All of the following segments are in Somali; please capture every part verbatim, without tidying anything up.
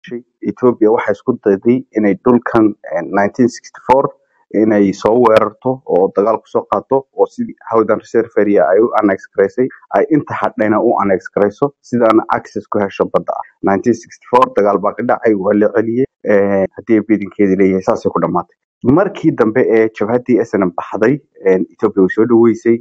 Ethiopia waxay isku dayday inay dhulkan nineteen sixty-four inay soo weerarto oo dagaal ku soo qaato oo sidii Howdan Reserve area ay u annex gareysay ay inta hadhayna u annex gareyso sidana access ku hesho badda nineteen sixty-four dagaal baa ka dhacay waa la celiyay ee hadii bidinkeedii leeyahay saas ku dhamaatay markii dambe ee jabhadii S N M baxday Ethiopia soo dhaweysay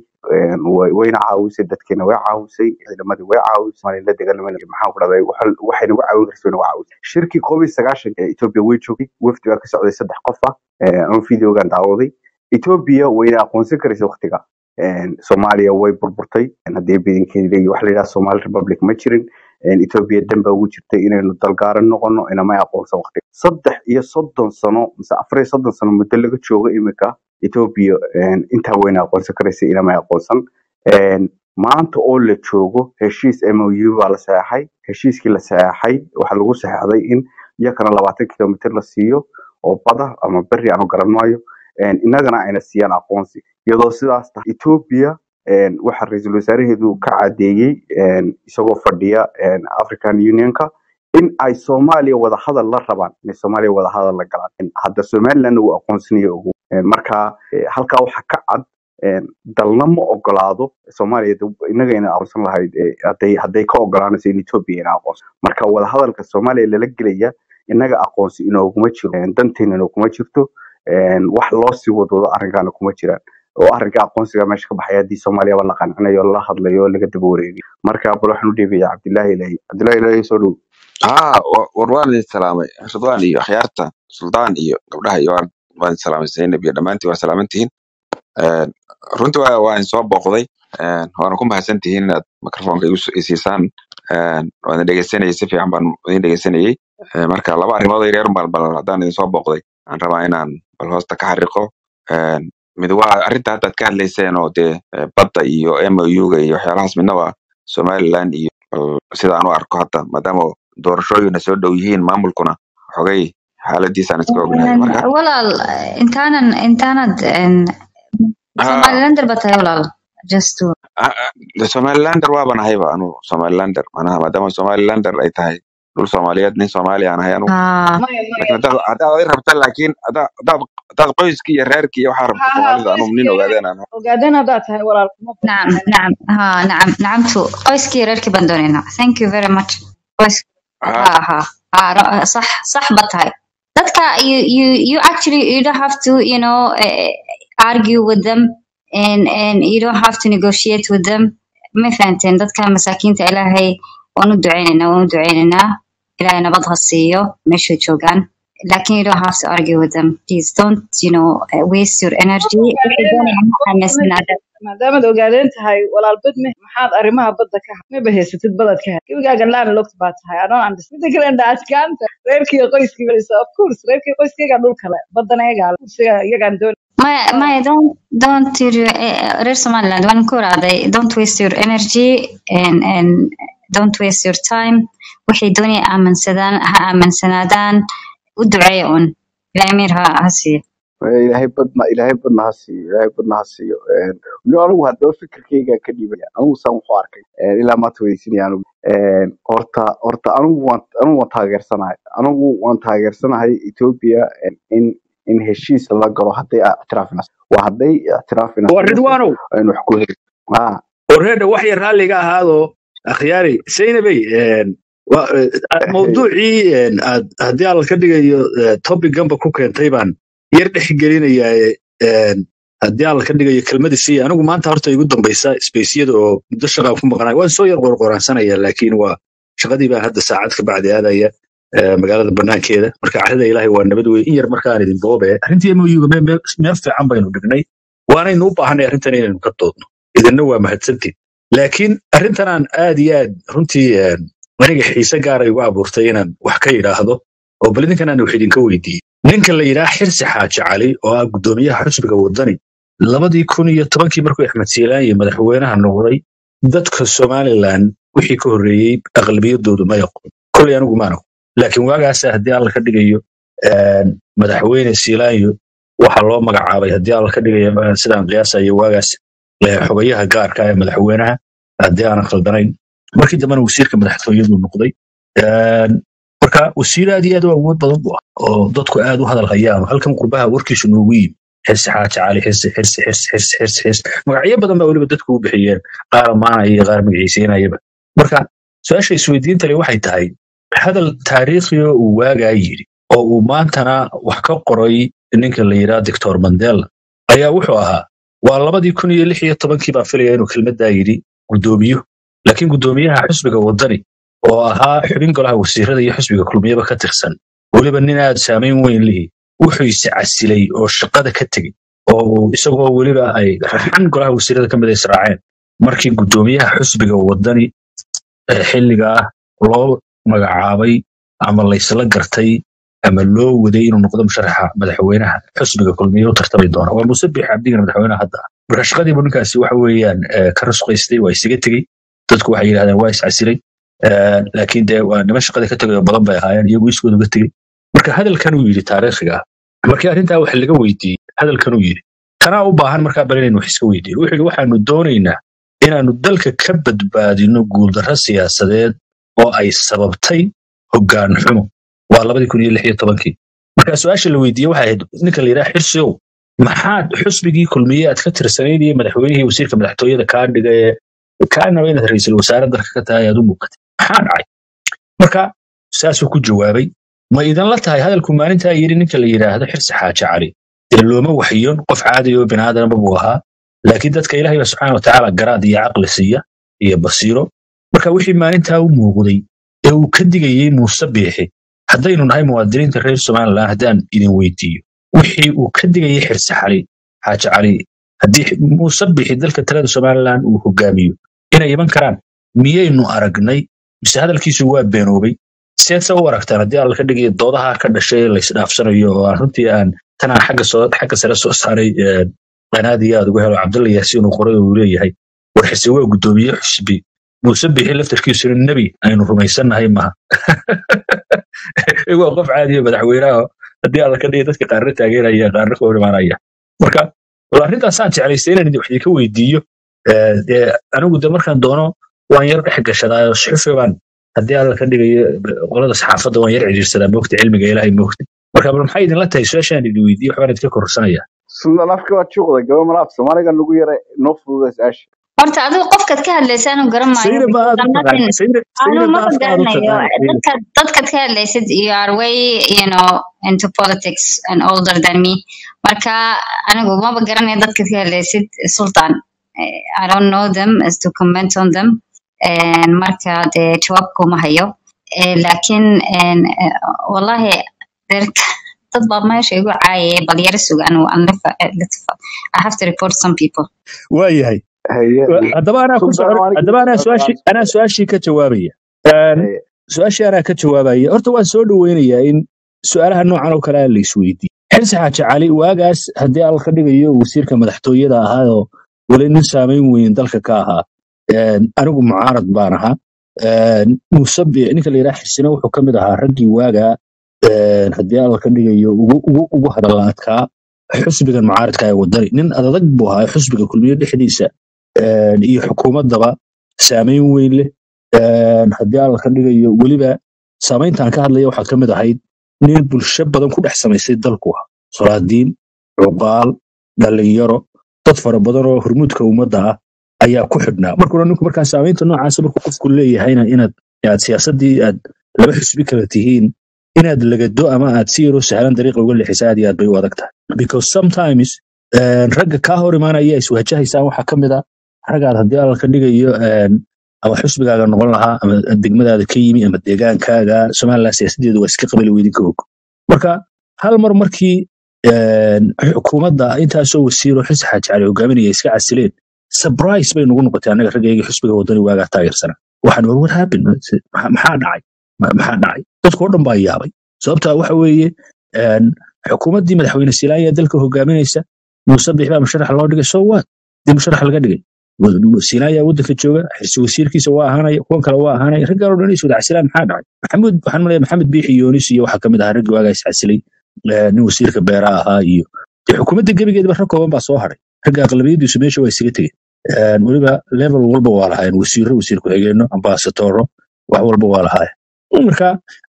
wayna caawisay dadkeena way caawisay ciidamadii way caawisay la dagaalamay maxaa ku dhacday waxayna u caawin kartaa waa caawisay shirkii COVID sagaashan ee Ethiopia way joogay wafdiga ka socday saddex qof ah aan fiidiyogan daawaday Ethiopia wayna aqoonsan karisay waqtiga een Soomaaliya way burburtay hadii bidinkeedii wax la yiraahdo Somali Republic ma jirin een Ethiopia damba ugu jirtay inaynu dalgaaran noqono inama aqoonsan waqti saddex iyo soddon sano mise afar iyo soddon sano muddo laga joogo imika Ethiopia een inta wayna aqoonsan karisay inama aqoonsan een maanta oo la joogo heshiis M O U baa la saxay heshiiskii la saxay waxa lagu saxay in yakana labaatan kiiloomitir la siiyo oo bada ama bari aan garanaayo een inagana ayna siiyaan aqoonsi iyadoo sidaas tahay Ethiopia een waxa ra'iisul wasaaraheedu ka cadeeyay een isagoo fadhiya een African Unionka in ay Soomaaliya wada hadal la rabaan in Soomaaliya wada hadal la galaan hadda Somaliland uu aqoonsanayo marka halka waxa ka cad een dalna ma ogolaado Soomaaliya inaga ina aqoonsan lahayd haday haday ka ogolaanayso in Ethiopia ina aqoonsan marka wada hadalka Soomaaliya la galaya inaga aqoonsi inoo kuma jiro danteena inoo kuma jirto een wax loo sii wado arrinkan kuma jiraan oo arrinka aqoonsiga meesha ka baxay hadii Soomaaliya wala qancinayo la hadlayo laga daba wareegay marka bal waxaan u dhiibay Cabdullaahi Ilaahi Cabdullaahi Ilaahi soo dhow ها وروان السلامة رضوان iyo khiyaarta sultaan iyo gabdhaha iyo waan salaamaysay nabiga dhamaantii waa salaamantiin ee runtii waa waan soo booqday ee waan ku mahadsantihiin inaad mikrofoonka igu siisaan ee waan dhageysanayay si fiican baan idin dhageysanayay marka laba arrimood ay reer balbal hadaan idin soo booqday aan rabaa inaan bal hoosta ka xariiqo ee mid waa arrinta hadda ka hadlayseen oo de badda iyo M O U ga iyo waxyaalahaas midna waa Somaliland iyo sida aan u arko hadda maadaama doorashooyina soo dhow yihiin maamulkuna xogay xaaladiisana iska ognahay marka walaal intaanan intaanad Somaliland batay walaal just to Somaliland waa banahayba anu Somaliland manaha maadaama Somaliland ay tahay dul Soomaaliyeed nin Soomaaliya aan ahay anu laakiin hada ay rabta laakiin hada hada qoyskii iyo reerkii waxa rabta Soomaalida anu nin ogaadeen aan ogaadeen hada tahay walaal naam naam ha naam naam to qoyskii reerkii bandoonina thank you very much ha ha ha صح صح batay dadka you you you actually you don't have to you know uh, argue with them and and you don't have to negotiate with them ma fahanteen dadka masaakiinta Ilaahay waanu duceynaa waanu duceynaa Ilaahay nabad ha siiyo meesha joogan laakiin you don't have to argue with them please don't you know uh, waste your energy maadaama ogaadeen tahay walaal bad maxaad arimaha badda ka ma baheysatid badad ka kibigaaga laan loo tabaa tahay I don't understand the grand askanta reerkii qoyskiiba of course reerkii qoyskiiga dhulka le badana iyaga iyaga doon my my don't don't uh, reer Somaliland waan ku raaday don't waste your energy and and don't waste your time wixii doonay aaminsadaan ha aaminsanaadaan u duceeyoon ilaamir ha hasi ilaahay badna ilaahay badna hasi ilaahay badna hasi een anigu hadda fikirkayga ka dhibay anigu saan wuxuu arkay ilaa ma taweysinayaan een horta horta anigu waan anigu waan taageersanahay anigu waan taageersanahay Ethiopia in in heshiis la galo haday ictiraafina waa haday ictiraafina Ridwaano in wax ku heli ha orada wax yar raaliga ahaado akhyaari Saynabay een mawduucii hadii aan ka dhigayo topic gamba ku keentay baan yar dhexgelinayaa een hadii aan ka dhigayo kelmadiisii anigu maanta horta igu dambaysa spaceyada oo muddo shaqo ku maqnaa waan soo yar qorqoransanaya laakiin waa shaqadii baa hadda saacad ka bacdi aadaya magaalada banaankeeda marka carrada Ilaahay waa nabad weey in yar markaan idin boobe arrintii M O U ga meel fiican baynu dhignay waanaynu u baahanay arrintan inaynu ka doodno idinna waa mahadsantiin laakiin arrintan aan aad iyo aad runtii aniga xiise gaar ah ugu abuurtay inaan wax ka yiraahdo oo bal idinkan aan wax idinka weydiiyay ninka la yiraahdo Xirsi Xaaji Cali oo ah gudoomiyaha xisbiga wadani labadii kun iyo tobankii markuu Axmed Siilaan madaxweynaha noqday dadka Somaliland wixii ka horeeyay aqlabiyadoodu ma yaqaan kulli anigu ma aqaan laakiin waagaas hadii aan ka dhigayo madaxweyne Siilaan waxa loo magacaabay hadii aan ka dhigayo sidaan qiyaasayo waagaas xogayaha gaarka ah madaxweynaha hadii aan khaldanayn markii dambana wasiirka madaxtooyadu noqday ee marka wasiiraadii aad u awood badan buu ah oo dadku aad u hadal hayaan halkan qurbaha warkiisu noogu yimi xirsi xaaji cali xirsi xirsi xirsi xirsi xirsi xirsi magacyo badan baa weliba dadku u bixiyeen qaar maanaya iyo qaar magaciiseynayaba marka su-aasha isweydiinta le waxay tahay hadal taariikhiyo uu waagaa yidhi oo uu maantana wax ka qoray ninka la yidhaha doctor mandela ayaa wuxuu ahaa waa labadii kun iyo lix iyo tobankii baan filaya inuu kelmaddaa yidhi guddoomiyo laakiin guddoomiyaha xisbiga waddani oo ahaa xubin golaha wasiirada iyo xisbiga kulmiyaba ka tirsan weliba nin aad saamayn weyn lihi wuxuu is casilay oo shaqada ka tegey oo isagoo weliba ay raxan golaha wasiirada ka mid a israaceen markii guddoomiyaha xisbiga waddani xilligaa loo magacaabay ama laysla gartay ama loo waday inuu noqdo musharaxa madaxweynaha xisbiga kulmiye u tartamay doona waa muuse biixi cabdigana madaxweynaha hadda marka shaqadiibu ninkaasi waxa weeyaan ka rusqaystay waa isaga tegey dadku waxay yidhahdeen waa is casilay laakiin dee waa niman shaqada ka tegay oo badan bay ahaayeen iyagu iskooda uga tegey marka hadalkan uu yidhi taariikhiga ah markii arrintaa wax laga weydiiyey hadalkan uu yidhi tanaa u baahan markaa bal inaynu wax iska weydiin wuxuu yidhi waxaanu doonaynaa inaannu dalka ka badbaadino guuldarro siyaasadeed oo ay sababtay hoggaan xumo waa labadii kun iyo lix iyo tobankii markaa su-aasha la weydiiyey waxay ahayd ninka la yidhaha xirsiow maxaad xusbigii kulmiye aad ka tirsanayd iyo madaxweynihii wasiirka madaxtooyada kaa dhiga ee kaanaba inaad ra'iisul wasaare dalka ka tahay aad u muuqatay maxaa dhacay marka saasuu ku jawaabay ma idinla tahay hadalku maalintaa yidhi ninka la yidhaahdo xirsi xaaji cali dee looma waxyon qof caadi oo binaadama buu ahaa laakiin dadka ilaahay baa subxaana watacaala garaad iyo caqli siiya iyo basiiro marka wixii maalintaa u muuqday ee uu ka digayey muuse biixi haddaynu nahay muwaadiniinta reer somalilan haddaan idin weydiiyo wixii uu ka digayey xirsi xali xaaji cali haddii muuse biixi dalka talada somalilan uu hogaamiyo inay iman karaan miyaynu aragnay mise hadalkiisu waa beenoobay seed se u aragtaan haddii alla ka dhigayo doodaha ka dhashay laysdhaafsanayo oo aan runtii aan tanaan xagga soo xagga sare soo saaray qanaadii aad uga helo cabdulla yaasiin uu qoray oo uu leeyahay war xise waa guddoomiye xusbi muuse biixi laftarkiisuna nebi aynu rumaysannahay maha waa qof caadiyo madaxweynaha haddii alla ka dhigay dadka qaarna taageeraya qaarna ka hor imaanaya marka wal arrintaasaan jeclaystay inaan wax idinka weydiiyo dee anigu de markaan doono waan yar dhex gashadaayo suxufi baan haddii alla ka dhigayo qolada saxaafadda waan yar cidhiirsadaa moogta cilmiga ilaahay moogta marka bal maxay idinla tahay su-aashaan idin weydiiyo waxbaan idinka kororsanaya sundan afka waa juuqda gaba malaaf soomaaliga nagu yara noo fududays aashi horta adigu qofkaad ka hadlaysa anu garan maayo sayna ma aad u taqaan sayna sayna ma maba afka aad u garanayo taqaan dadka dadkaad ka hadlaysid you are way you know into politics and older than me marka anigu maba garanayo dadkaad ka hadlaysid sultan Eh, I don't know them as to comment on them and marka de jawaab kuma hayo Eh, laakiin en, eh, wallahi der- dad baa meesha igu caayay bal yara sugan oo aan la fa- la tafa- I have to report some people waayahay haye haddaba anaa ku sultan socon waaniga haddaba anaa soo su-aashii qaadaysa anaa su-aashii ka jawaabaya Een, haye su-aashii anaa ka jawaabaya horta waan soo dhoweynayaa in su-aalaha noocan oo kale ah la isweydiiyo xirsi xaaji cali waagaas haddii alla ka dhigayo wasiirka madaxtooyada ahaayoo weli nin saamayn weyn dalka ka ahaa Een, anigu mucaarad baan ahaa Een, muuse biixi ninka la yidhaha xirsina wuxuu ka mid ahaa raggii waagaa een, haddii alla ka dhigayo ugu ugu ugu hadalla adkaa xusbigan mucaaradka ee wadani nin adadag buu ahaa xusbiga kulmiye dhexdiisa een, iyo xukuumaddaba saamayn weyn leh Een, haddii alla ka dhigayo weliba saamayntaan ka hadlaya waxaa ka mid ahayd nin bulsho badan ku dhex samaysay dalku ah solaadiin cuqaal dhalinyaro dad fara badan oo hormuudka ummadda ah ayaa ku xidhnaa markuna ninku markaa saamaynta noocaasa markuu qofku leeyahayna inaad aad siyaasaddii aad laba xisbi kala tihiin inaad lagado ama aad si yaroo sahlan dariiqa uga leexisa aad iyo aad bay u adag tahay because sometimes een, ragga kaa hor imaanaya iswajahaysaan waxaa ka mid ah ragaad haddii alla ka dhigayo een, ama xusbigaaga noqon lahaa ama degmadaada ka yimi ama deegaankaaga somaliland siyaasadeedu waa iska qabali weydinka og marka hal mar markii een, xukuumadda intaasoo wasiiro xilsi xaaji cali hogaaminaya iska casileen surprise bay nagu noqotay annaga raggeygii xusbiga wadani waagaa taageersana waxaan war what happened Maxaa maxaa dhacay Ma- maxaa dhacay dadku oo dhan baa yaabay sababta waxa weeye een, xukuumaddii madaxweyne siilaan ee dalka hogaaminaysa muuse biixi baa musharax loo dhigay so what dii musharax laga dhigay siilaan ayaa waddanka jooga xirsi wasiirkiisa waa ahaanaya kuwan kale waa ahaanaya raggaan oo dhan is wada casilaan maxaa dhacay maxamuud waxaan malaya maxamed biixi yoonis iyo waxaa kamid ahaa raggii waagaa is casilay ee, nin wasiirka beeraha ahaa iyo dee xukuumadda gebigeedaba rag kooban baa soo haray ragga aqlabiyadiisu meesha waa isaga tegeen Een, weliba level walba waa lahaayeen wasiiro wasiir ku-xigeenno ambasadoro wax walba waa lahaayeen marka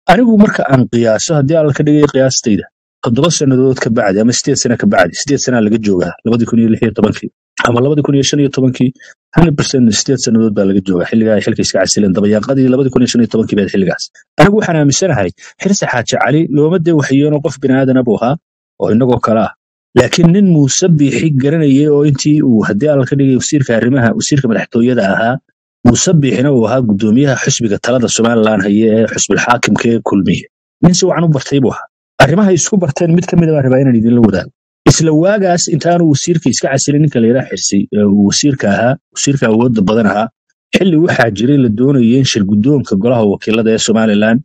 anigu marka aan qiyaaso haddii alla ka dhigay qiyaastayda toddoba sannadood ka bacdi ama sideed sano ka bacdi sideed sanaa laga joogaa labadii kun iyo lix iyo tobankii ama labadii kun iyo shan iyo tobankii hundred percent sideed sannadood baa laga joogaa xilligaa ay xilka iska casileen dabayaaqadii labadii kun iyo shan iyo tobankii baa xilligaas anigu waxaan aaminsanahay xirsi xaaji cali looma dee waxyeeno qof bini'aadan buu ahaa oo inagoo kale ah laakiin nin muuse biixi garanayay oo intii uu haddii alla ka dhigay wasiirka arrimaha wasiirka madaxtooyada ahaa muuse biixina uu ahaa gudoomiyaha xisbiga talada somalilan haye ee xisbil xaakimka ee kulmiye nin si wacan u bartay buu ahaa arrimaha isku barteen mid ka mid ah rabaa inaan idinla wadaago isla waagaas intaanu wasiirka iska casilin ninka la yidhaha xirsi uu wasiirka ahaa wasiirka awoodda badan ahaa xilli waxaa jiray la doonayay in shir guddoonka golaha wakiilada ee somalilan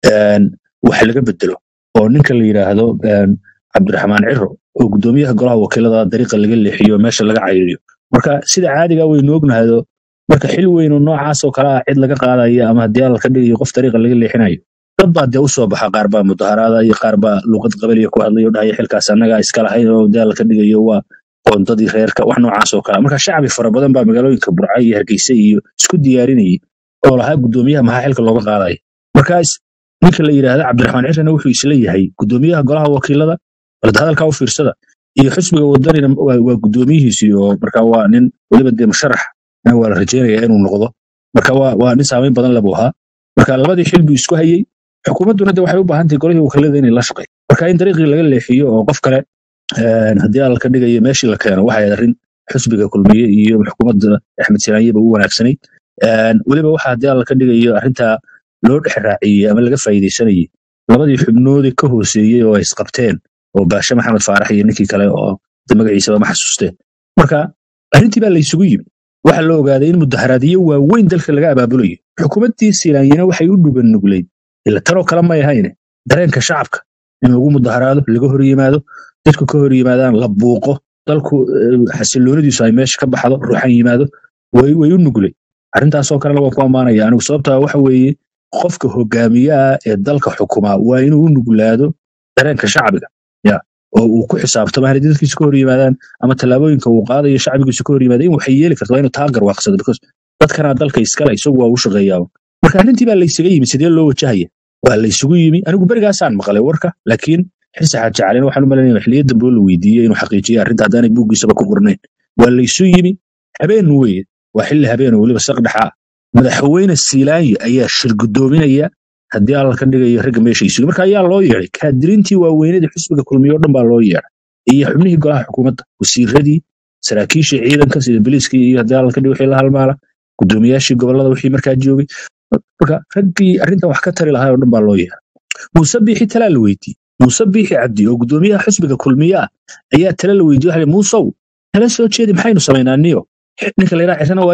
wax laga bedelo oo ninka la yidhaahdo cabdiraxmaan ciro oo gudoomiyaha golaha wakiilada dariiqa laga leexiyo meesha laga cayriyo marka sida caadiga waynu ognahaydo marka xil weyn oo noocaas oo kale ah cid laga qaadayo ama haddii alla ka dhigayo qof dariiqa laga leexinayo dad baa dee u soo baxa qaar baa mudaharaada iyo qaar baa luuqad qabaliya ku hadlayo dhahaya xilkaas annagaa iska lahayn oo haddii alla ka dhigayo waa qoondadii reerka wax noocaas oo kale marka shacbi fara badan baa magaalooyinka burca iyo hargeysa iyo isku diyaarinayay oo lahaa gudoomiyaha maxaa xilka looga qaadaya markaas ninka la yidhaahda cabdiraxmaan cirana wuxuu isla yahay gudoomiyaha golaha wakiilada balad hadalkaa u fiirsada iyo xisbiga wadanina waa gudoomiyihiisii oo marka waa nin weliba dee musharax waa la rajaynayaa inuu noqdo marka waa nin saamayn badan labu ahaa marka labadii xil buu isku hayey xukuumadduna de waxay u baahan tahay golihii wakiilada inay la shaqeey marka in dariiqii laga leexiyo oo qof kale haddii alla ka dhigayo meeshii la keeno waxay arrin xisbiga kulmiye iyo xukuumadda axmed sinaanyeba u wanaagsanayd weliba waxa haddii alla ka dhigayo arrintaa loo dhex raaciyey ama laga faa'iidaysanayey labadii xubnoodii ka hooseeyey oo ay isqabteen oo baashe maxamed faarax iyo ninkii kale oo magaciisaba ma xasuusteen marka arrintii baa laysugu yimi waxaa la ogaaday in mudaharaadyo waaweyn dalka laga abaabulayo xukuumaddii silaanyina waxay u dhuban nugleyd ila tanoo kale may ahayne dareenka shacabka in lagu mudaharaado laga hor yimaado dadku ka hor yimaadaan la buuqo dalku xasiloonadiisu ay meesha ka baxdo ruuxan yimaado way u nuglay arrintaasoo kalena waa ku ammaanaya anigu sababtaa waxa weeye qofka hogaamiyaha ee dalka xukumaa waa inuu u nuglaado dareenka shacbiga ya oo uu ku xisaabtamo haddii dadkiisu ka hor yimaadaan ama tallaabooyinka uu qaadayo shacbigiisu ka hor yimaada in waxay yeeli karto waa inuu taa garwaaqsado because dadkana dalka iskale isagu waa u shaqeeyaa marka arrintii baa laysaga yimi sidee loo wajahaya waa laysugu yimi anigu berigaasaan maqlay warka laakiin xirsi xaaji calina waxaan u malaynaya xilliyo dambe oo la weydiiyey inuu xaqiijiyo arrinta haddaanay buuggiisaba ku qornayn waa laysu yimi habeen weye waa xilli habeen oo weliba saqdhexa madaxweyne siilaanyo ayaa shir gudoominaya haddii alla ka dhigayo ragga meesha isugu marka ayaa loo yeeday kaadirintii waaweynada xisbiga kulmiye oo dhan baa loo yeeday iyo xubnihii golaha xukuumadda wasiiradii saraakiishii ciidanka sida biliiskii iyo haddii alla ka dhigo wixii la halmaala gudoomiyaashii gobolada wixii markaa joogay marka raggii arrintan wax ka tari lahaa oo dhan baa loo yeeday muuse biixi talaa la weydiiyey muuse biixi cabdi oo gudoomiyaha xisbiga kulmiye ah ayaa tala la weydiiyey waxa muusow tala soo jeedi maxaynu samaynaa niyo ninka la yidhaha cirana waa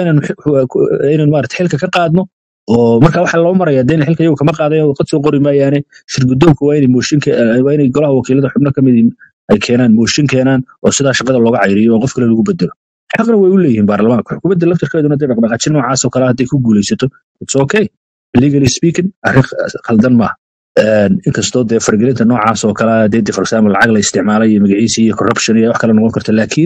inaan maarata xilka ka qaadno oo marka waxa loo maraya dee xilka iyagu kama qaadayo qad soo qori maayaane shir guddoonka waa inay mooshinka waa inay golaha wakiilada xubno ka mid ay keenaan mooshin keenaan oo sidaa shaqada looga cayriyo oo qof kale lagu bedelo xaqna way u leeyihiin baarlamaanka xukuumadda laftirkeeduna dee dhaqdhaqaajin noocaas oo kale hadday ku guulaysato it's okay legally speaking arrin khaldan maaha inkastoo dee fargelinta noocaas oo kale dee for example lacag la isticmaalay iyo magaciisa iyo corruption iyo wax kale noqon karta laakiin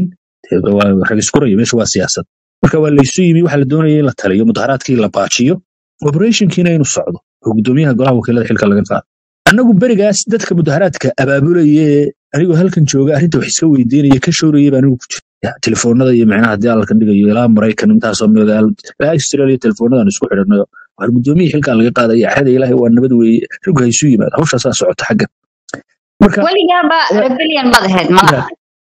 rag iskurayo meesha waa siyaasad marka waa laysu yimi waxa la doonaya in la taliyo mudaharaadkii la baajiyo operationkiina inuu socdo oo gudoomiyaha golaha wakiilada xilka laga qaado annagu berigaas dadka mudaharaadka abaabulaye anigoo halkan jooga arrinta wax iska weydiinaya ka showrayay baa anigu ku jira telefoonada iyo macnaha haddii alla ka dhigayo ilaa maraykan intaasoo magaalo ilaa australia telefoonadaan isku xidhannayo waxaa gudoomiyihii xilkaa laga qaadaya axada ilaahay waa nabad weeye raggu ha isu yimaado hawshaasaa socota xaggan marka weligaaba rebellion baad ahayd malaha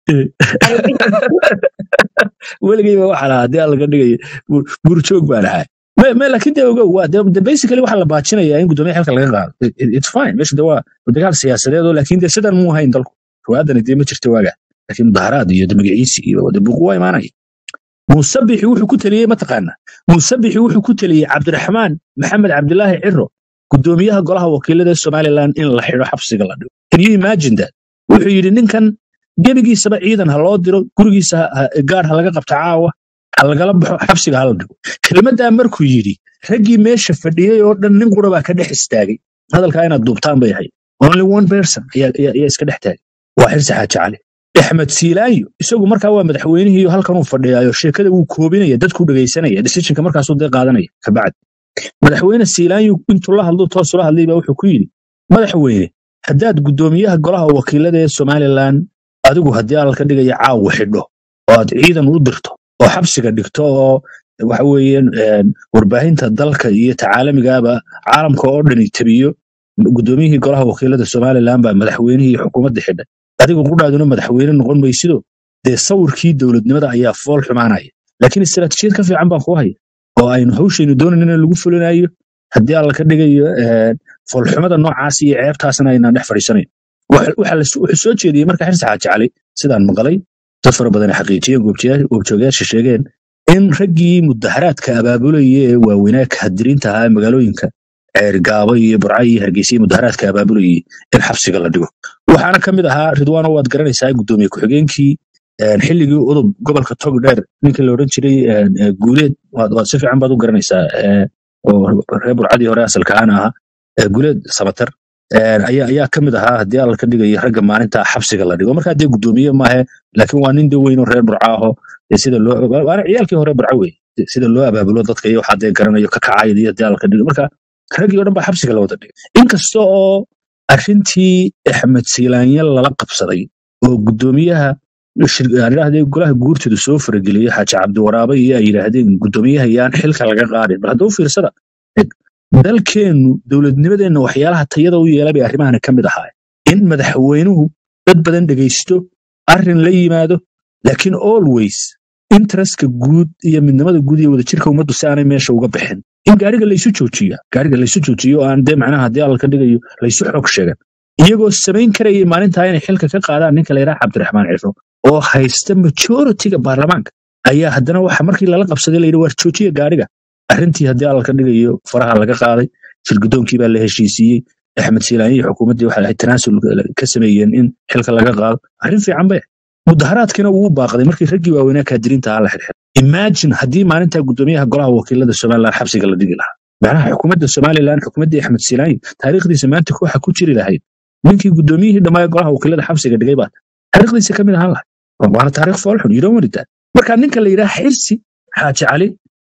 weligayba waxaa lahaa haddii alla ka dhigayo buurjoog baan ahay ما لكن ده هو ده basically waxa la baajinaya in gudoomiyaha xilka laga qaado it's fine meesha waa dagaal siyaasadeed oo laakiin de sidan muu hayn dalku waadan idin ma jirto waaga laakiin mudaharaad iyo magaciisi iyo wada buuq way imaanay musabixi wuxuu ku taliyay ma taqaana musabixi wuxuu ku taliyay Cabdiraxmaan Maxamed Cabdilaahi Ciro gudoomiyaha golaha wakiilada Somaliland in la xiro xabsiga la dhigo can you imagine that wuxuu yiri ninkan gebigiisaba ciidan ha loo diro gurigiisa gaar ha laga qabto caawa halagala baxo xabsiga hal dhigo kelmadda markuu yiri raggii meesha fadhiyay oo dhan nin qura baa ka dhex istaagay hadalka inaad duubtaan bay ahayd only one person ayaa ayaa iska dhex taagay waa xirsi xaaji cali axmed siilaanyo isagu markaa waa madaxweynihii halkan uu fadhiyayo sheekada uu koobinaya dadku dhageysanaya decisionka markaas uu qaadanaya ka bacd madaxweyne siilaanyo intuu la hadlo toos ula hadlay baa wuxuu ku yiri madaxweyne haddaad guddoomiyaha golaha wakiilada ee somalilan adigu haddii aan ka dhigaya caawa xidho oo aad ciidan u dirto oo xabsiga dhigto oo waxa weeyaan warbaahinta dalka iyo tacaalamigaaba caalamka oo dhan tabiyo guddoomiyihii golaha wakiilada somalilan baa madaxweynihii iyo xukuumadda xidhay adigu qudhaaduna madaxweyne noqon maysido dee sawirkii dowladnimada ayaa fool xumaanaya laakiin istaraatiijiyad ka fiican baan ku haya oo aynu hawshaynu doonayn in lagu fulinayo haddii alla ka dhigayo foolxumada noocaas iyo ceebtaasna aynaan dhex fadhiisanayn wuxuu soo jeediyey marka xirsi xaaji cali sidaan maqalay dad fara badan xaqiijiyeen goobjoogayaasha sheegeen in raggii mudaharaadka abaabulayay ee waaweynaa kahadiriinta ahaa magaalooyinka ceergaabo iyo burca iyo hargeysa iyo mudaharaadka abaabulayay in xabsiga la dhigo waxaana ka mid ahaa ridwaano waad garanaysaa gudoomiye ku-xigeenkii xilligii udub gobolka togdheer ninka la odhan jiray guuleed waad si fiican baad u garanaysaa oo reer burcadii hore asalka ahaan ahaa guuleed samatar ayaa ka mid ahaa haddii alla ka dhigayo ragga maalinta xabsiga la dhigo marka haddee guddoomiye maahe laakiin waa nin de weyn oo reer burca aho sida loo waana ciyaalkii hore burca wey sida loo abaabulo dadka iyo waxaa dee garanayo ka kacayad iyo haddii alla ka dhigo marka raggii oo dhan baa xabsiga la wada dhigay inkasta oo arrintii axmed siilaanya lala qabsaday oo guddoomiyaha yidhaahdee golaha guurtooda soo farageliyey xaaji cabdiwaraabe iyo ay yidhaahdeen guddoomiyaha yaan xilka laga qaadin bal hadda u fiirsada dalkeennu dowladnimadeenna waxyaalaha tayada u yeelay bay arrimahani ka mid ahaa in madaxweynuhu dad badan dhegaysto arrin la yimaado laakiin always interestka guud iyo midnimada guud iyo wadajirka ummaddu si aanay meesha uga bixin in gaariga laysu joojiya gaariga laysu joojiyo oo aan dee macnaha haddii alla ka dhigayo laysu xoog sheegan iyagoo samayn karayay maalintaa inay xilka ka qaadaan ninka la yidhaha cabdiraxmaan cifro oo haysta majoritiga baarlamaanka ayaa haddana waxa markii lala qabsaday layidhi waar joojiya gaariga arrintii haddii alla ka dhigayo faraha laga qaaday shirgudoonkii baa la heshiisiiyey axmed siilaanya iyo xukuumaddii waxay ahayd tanaasul ka sameeyeen in xilka laga qaado arrin fiican bay mudaharaadkiina wuu baaqday markii raggii waaweynaa kaadiriinta ahaa la xirxir imagine haddii maalintaa guddoomiyaha golaha wakiilada somalilan xabsiga la dhigi lahaa macnaha xukuumadda somalilan xukuumaddii axmed siilaanya taariikhdiisa maanta waxa ku jiri lahayd ninkii guddoomiyihii dhammaa golaha wakiilada xabsiga dhigay baa taariikhdiisa ka mid ahaan lahay waana taariikh foolxun you don't want that marka ninka la yidhaha xirsi xaaji cali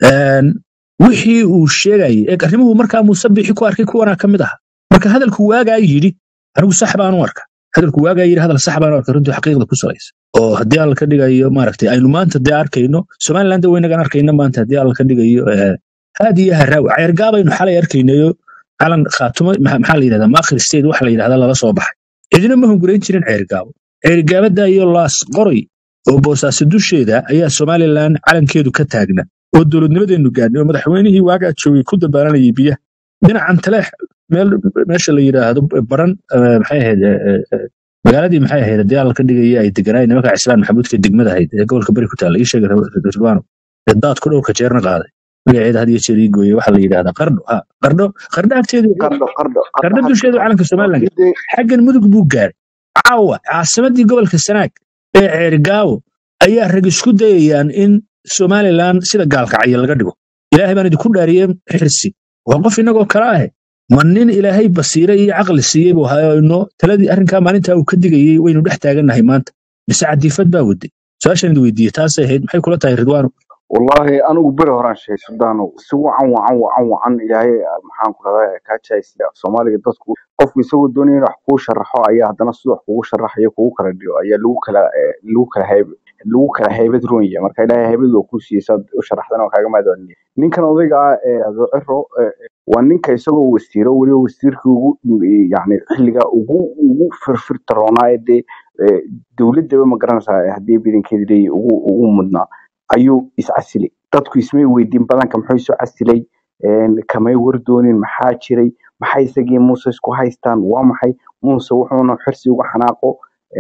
wixii uu sheegayay ee arrimuhu markaa muuse bixi ku arkay kuwanaa ka mid aha marka hadalku waagaa yidhi anigu sax baan u arka hadalku waagaa yidhi hadal sax baan u arka runtii xaqiiqda ku salaysa oo haddii alla ka dhigayo maaragtay aynu maanta dee arkayno somaliland weynagaan arkayno maanta haddii alla ka dhigayo haadi iyo haraawi ceergaabaynu xalay arkaynayo calan khaatumo maxaa la yidhahdaa maakhir state waxa la yidhahdaa lala soo baxay cidina ma hungurayn jirin ceergaabo ceergaabada iyo laas qoray oo boosaaso dusheeda ayaa somaliland calankeedu ka taagna oo dowladnimadeennu gaadhnay oo madaxweynihii waagaa joogay ku dabaalanayay biyaha dhinacan taleex meel meesha la yidhaahdo baran maxay ahayd magaaladii maxay ahayd haddii alla ka dhigaya ay deganaayeen nimanka cislaan maxamuudka degmada ahayd ee gobolka bari ku taalla ii sheegay ridwaano ee daadku dhowrka jeerna qaaday magaceeda had iyo jeer ii gooyey waxaa la yidhahdaa qardho ha qardho qardho agteedu qardho dusheedu calanka somaliland xaggan mudug buu gaaray caawa caasimadii gobolka sanaag ee ceergaabo ayaa rag isku dayayaan in somaliland sida gaalkacyo laga dhigo ilaahay baan idinku dhaariyey xirsi waa qof innagoo kale ahe ma nin ilaahay basiire iyo caqli siiyey buu hayo inoo taladii arrinkaa maalintaa uu ka digayey waynu dhex taagannahay maanta mise cadiifad baa waday su-aashaan idi weydiiyey taasay ahayd maxay kula tahay ridwaano والله أنا قبل هران شيء سودانو سوى عن وعن وعن وعن إلهي محان كل هذا كاتشاي سومالي قدسكو قف يسوي الدنيا راح كوش الرحوا أيه هذا نص راح كوش الرح يكو كرديو أيه لوك لا لوك لا هيب لوك لا هيب درونية مركا إلهي هيب وكوش يسد وش راح ذا وكذا ما يدري نين كانوا ضيقة هذا إرو وانين كيسوي وستيرو ولي وستيركو يعني حلقة وجو وجو فرفر تروناي دي دولة دولة ما قرنسها هدي بين كذي وجو وجو مدنا ayuu iscasilay dadku ismay weydiin badanka muxuu soo casilay kamay wardoonin maxaa jiray maxay isagii muuse isku haystaan waa maxay muuse wuxuuna xirsi uga xanaaqo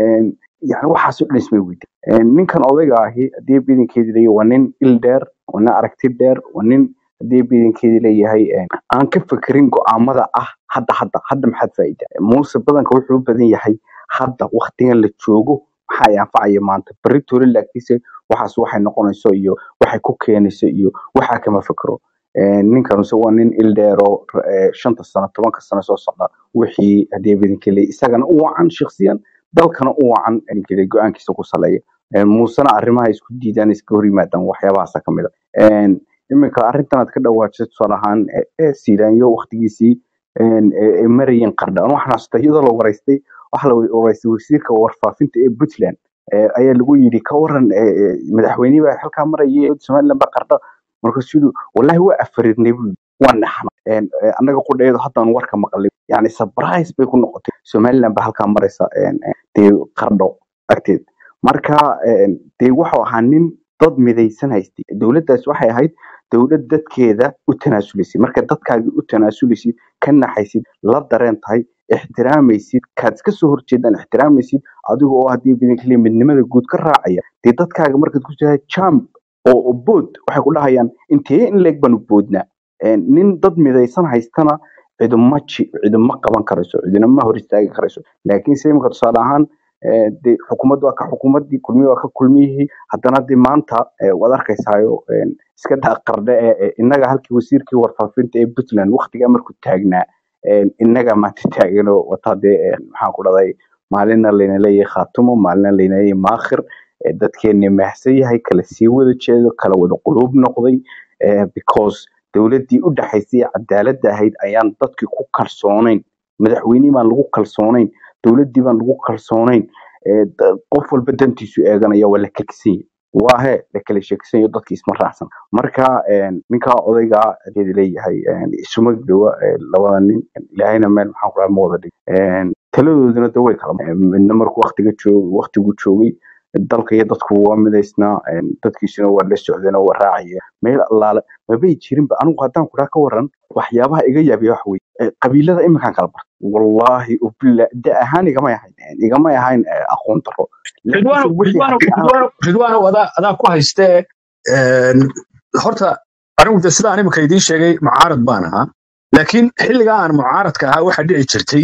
yani waxaas oo dhan ismay weydiin ninkan odayga ahi haddii bidankeedii leeyahay waa nin il dheer waa nin aragti dheer waa nin haddii bidankeedii leeyahay aan ka fekerin go'aamada ah hadda hadda hadda maxaad faa'iida muuse badanka wuxuu u badan yahay hadda waqtigan la joogo maxay anfacaya maanta bari toole laakiinse waxaas waxay noqonayso iyo waxay ku keenayso iyo waxa kama fikro ninkan waa nin ildeero shanta sano tobanka sano soo socda wixii hadii bidinkii isagana u wacan shakhsiyan dalkana u wacan inkii go'aankiisa ku saleeyo muusana arrimaha isku diidaan iska hor yimaadaan waxyaabahaas ka mid ah iminka arrintan aad ka dhawaajisay tusaale ahaan siilaanyo waqtigiisii marayeen qardha waxaan xasuustay iyadoo la waraystay waxa la waraystay wasiirka warfaafinta ee Puntland ayaa lagu yiri ka waran madaxweynaha baa halka marayay Somaliland baa qardha marka sidoo wallahi waa afarinay waan naxna annaga qudheedo haddaan warka maqlay yani surprise bay ku noqotay Somaliland baa halka maraysa ee qardho agteed marka dee wuxuu ahaa nin dad midaysan haystay dawladdaas waxay ahayd dawlad dadkeeda u tanaasulisay marka dadkaaga u tanaasulisay ka naxaysid la dareen tahay ixtiraamaysid kaad iska soo horjeedaan ixtiraamaysid adiga oo hadii bidinka midnimada guud ka raacaya dee dadkaaga markaad ku jirtaa jump oo bood waxay ku dhahayaan intee in leeg baan u boodnaa nin dad midaysan haystana ciduma ciduma qaban karayso cidina hor istaagi karayso laakiin sayimka tusaale ahaan de xukuumaddu waa ka xukuumadii kulmi waa ka kulmiyay haddana de maanta wad arkaysaayo iska dhaqardhe inaga halkii wasiirkii warfaafinta ee Puntland waqtiga markuu taagnaa inaga maanta taagano wata de maxaan ku dhaday maalina leena leeyahay khaatumo maalina leena leeyahay maakhir dadkeena mahsan yahay kala sii wada jeedo kala wada qulub noqday because dawladii u dhaxaysay cadaaladda ahayd ayaan dadkii ku kalsoonayn madaxweynaha baan lagu kalsoonayn dawladii baan lagu kalsoonayn qof walba dantiisu eeganaya wala kalkiisay waahe la kala sheekaysan dadkii isma raacsan marka ninka odayga adeed leeyahay isuma dhawa labada nin ilaahayna meel maxaan ku raadmo wada dhig taladooduna daway kala midna markuu waqtiga joog waqtigu joogay dalka iyo dadku waa midaysnaa dadkiisuna waa la socdeen oo raacaya meel allaale ma bay jirin ba anigu hadaan ku ka waran waxyaabaha iga yaabiyo wax weey qabiilada iminkan kala bar wallahi ubilla da ahaan igama yahay igama yahay aqoon daro ridwaan wada adaa ku haystee horta anigu sida aan imika idin sheegay mucaarad baan ahaa laakiin xilliga aan mucaaradka ahaa waxa dhici jirtay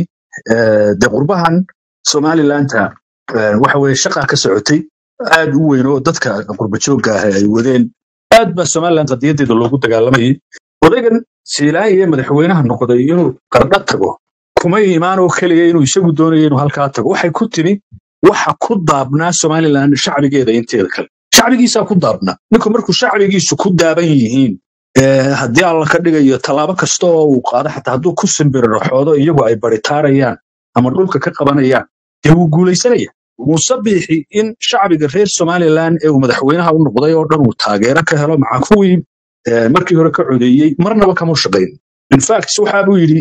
de qurbahan Somaliland waxa weeye shaqa ka socotay aad u weyn oo dadka qurba joogga ah ay wadeen aad ba Somaliland qadiyadeeda loogu dagaalamayay odaygan Siilaay madaxweynaha noqday inuu qardha tago kuma iimaan oo kaliya inuu isagu doonayo inuu halka tago waxay ku timi waxa ku daabnaa Somaliland shacbigeeda inteeda kale shacbigiisa ku daabna ninku markuu shacbigiisu ku daaban yihiin ee hadii alla ka dhigayo talaabo kasta oo uu qaado xataa haduu ku simbirraxoodo iyagu ay baritaarayaan ama dhulka ka qabanayaan ee uu guuleysanaya musabixi in shacbiga reer Somaliland ee uu madaxweynaha u noqday oo dhan uu taageero ka helo maca kuwii markii hore ka codeeyay marnaba kama shaqeyn in fact waxa uu yiri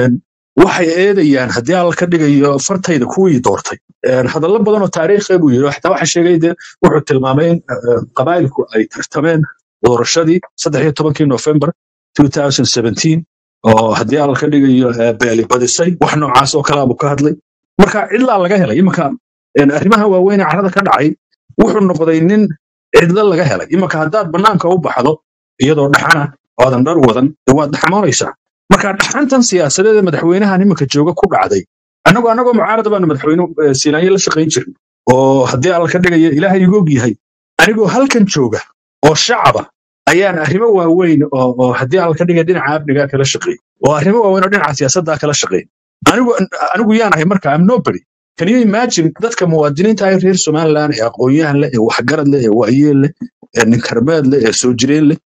waxay eedayaan hadii alla ka dhigayo fartayda kuwii doortay hadallo badan oo taariikhi uu yiri waxa waxa sheegay wuxuu tilmaamay in qabaa'ilku ay tartameen doorashadii saddex iyo tobankii November twenty seventeen oo hadii alla ka dhigayo beeli badisay wax noocaas oo kala uu ka hadlay marka cidla laga helay imaka in arrimaha waaweyn carada ka dhacay wuxuu noqday nin cidla laga helay imaka hadaad banaanka u baxdo iyadoo dhaxana oodan dhar wadan waad dhaxmoonaysaa marka dhaxantan siyaasadeed madaxweynaha imaka jooga ku dhacday anagu anagu mucaarad baan madaxweynuhu Siilaay la shaqeyn jiray oo hadii alla ka dhigayo ilaahay igu ogyahay anigu halkan jooga oo shacaba ayaan arrimo waaweyn oo hadii alla ka dhigayo dhinaca amniga kala shaqeey oo arrimo waaweyn oo dhinaca siyaasadda kala shaqeey anigu anigu yaanahay marka am nobody can you imagine dadka muwaadiniinta ay reer Somaliland ee aqoonyahan leh ee waxgarad leh ee waayeel leh ee nin karmeed leh ee soo jireen leh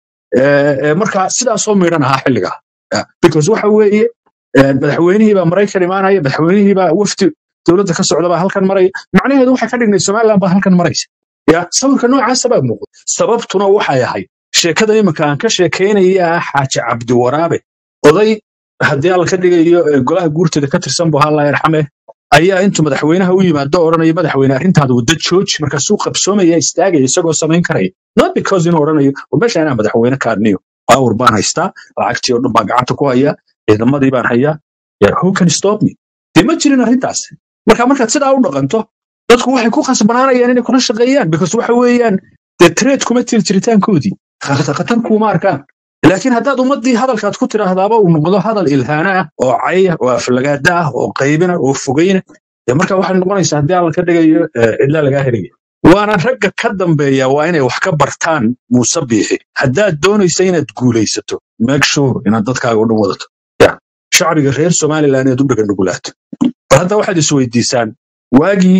ee marka sidaas oo miiran aha xilliga because waxa weeye madaxweynihii baa Mareykan imaanaya madaxweynihii baa wafdi dawladda ka socda baa halkan maray macnaheedu waxa ka dhignay Somaliland baa halkan maraysa ya sababka noocaas sabab muuqdo sababtuna waxa yahay sheekada imika aan ka sheekeynaya Xaaji Cabdi Waraabe oday hadii alla ka dhigayo golaha guurtada ka tirsan buu Allah yarxame ayaa intuu madaxweynaha u yimaado oranaya madaxweyne arrintaadu wada jooj marka suu qabsoomaya istaagay isagoo sameyn karay not because inuu oranayo meesha inaan madaxweyne ka adniyo power baan haystaa lacagtii oo dhan baan gacanta ku hayaa ciidamadii baan hayaa who can stop me dima jirin arrintaas marka markaad sidaa u dhaqanto dadku waxay ku khasbanaanayaan inay kula shaqeeyaan because waxa weeyaan the threat kuma tir jiritaankoodii khatan kuma arkaan laakiin haddaad ummadii hadalkaad ku tiraahdaaba uu noqdo hadal ilhaana ah oo cay ah oo aflagaada ah oo qaybina oo fogeyna marka waxa noqonaysa hadii alla ka dhigayo cidla laga helayo waana ragga ka dambeeya waa inay wax ka bartaan musabixi haddaad doonaysa inaad guuleysato make sure inaad dadkaaga u dhan wadato shacbiga reer Somaliland ee dubdhaga nugulaato hadda waxaad isweydiisaan waagii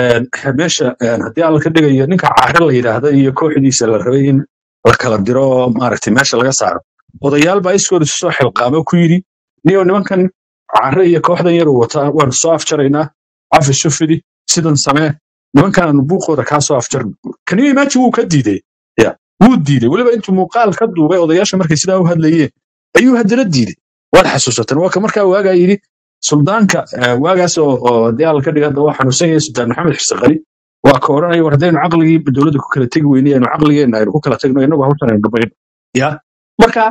meesha hadii alla ka dhigayo ninka caare la yiraahdo iyo kooxdiisa la rabay in la kala diro maaragtay meesha laga saaro odayaal baa iskood soo xilqaamo ku yiri niyo nimankan carre iyo kooxdan yar uu wataa waanu soo afjaraynaa cafi sufidi sidan samee nimankaanu buuqooda kaa soo afjarno kaniyo imaaji wuu ka diiday ya wuu diiday weliba intuu muuqaal ka duubay odayaasha markay sidaa u hadlayeen ayuu haddana diiday waad xasuusateen waa ka markaa waagaa yidhi suldaanka waagaas oo haddii alla ka dhiga hadda waa xanuunsan yahay sultaan maxamed xirse qali waa ka odhanaya war haddaynu caqligii dowladda ku kala tegi weynay aynu caqligeenna aynu ku kala tagno innagu hawshan aynu dhamayno ya marka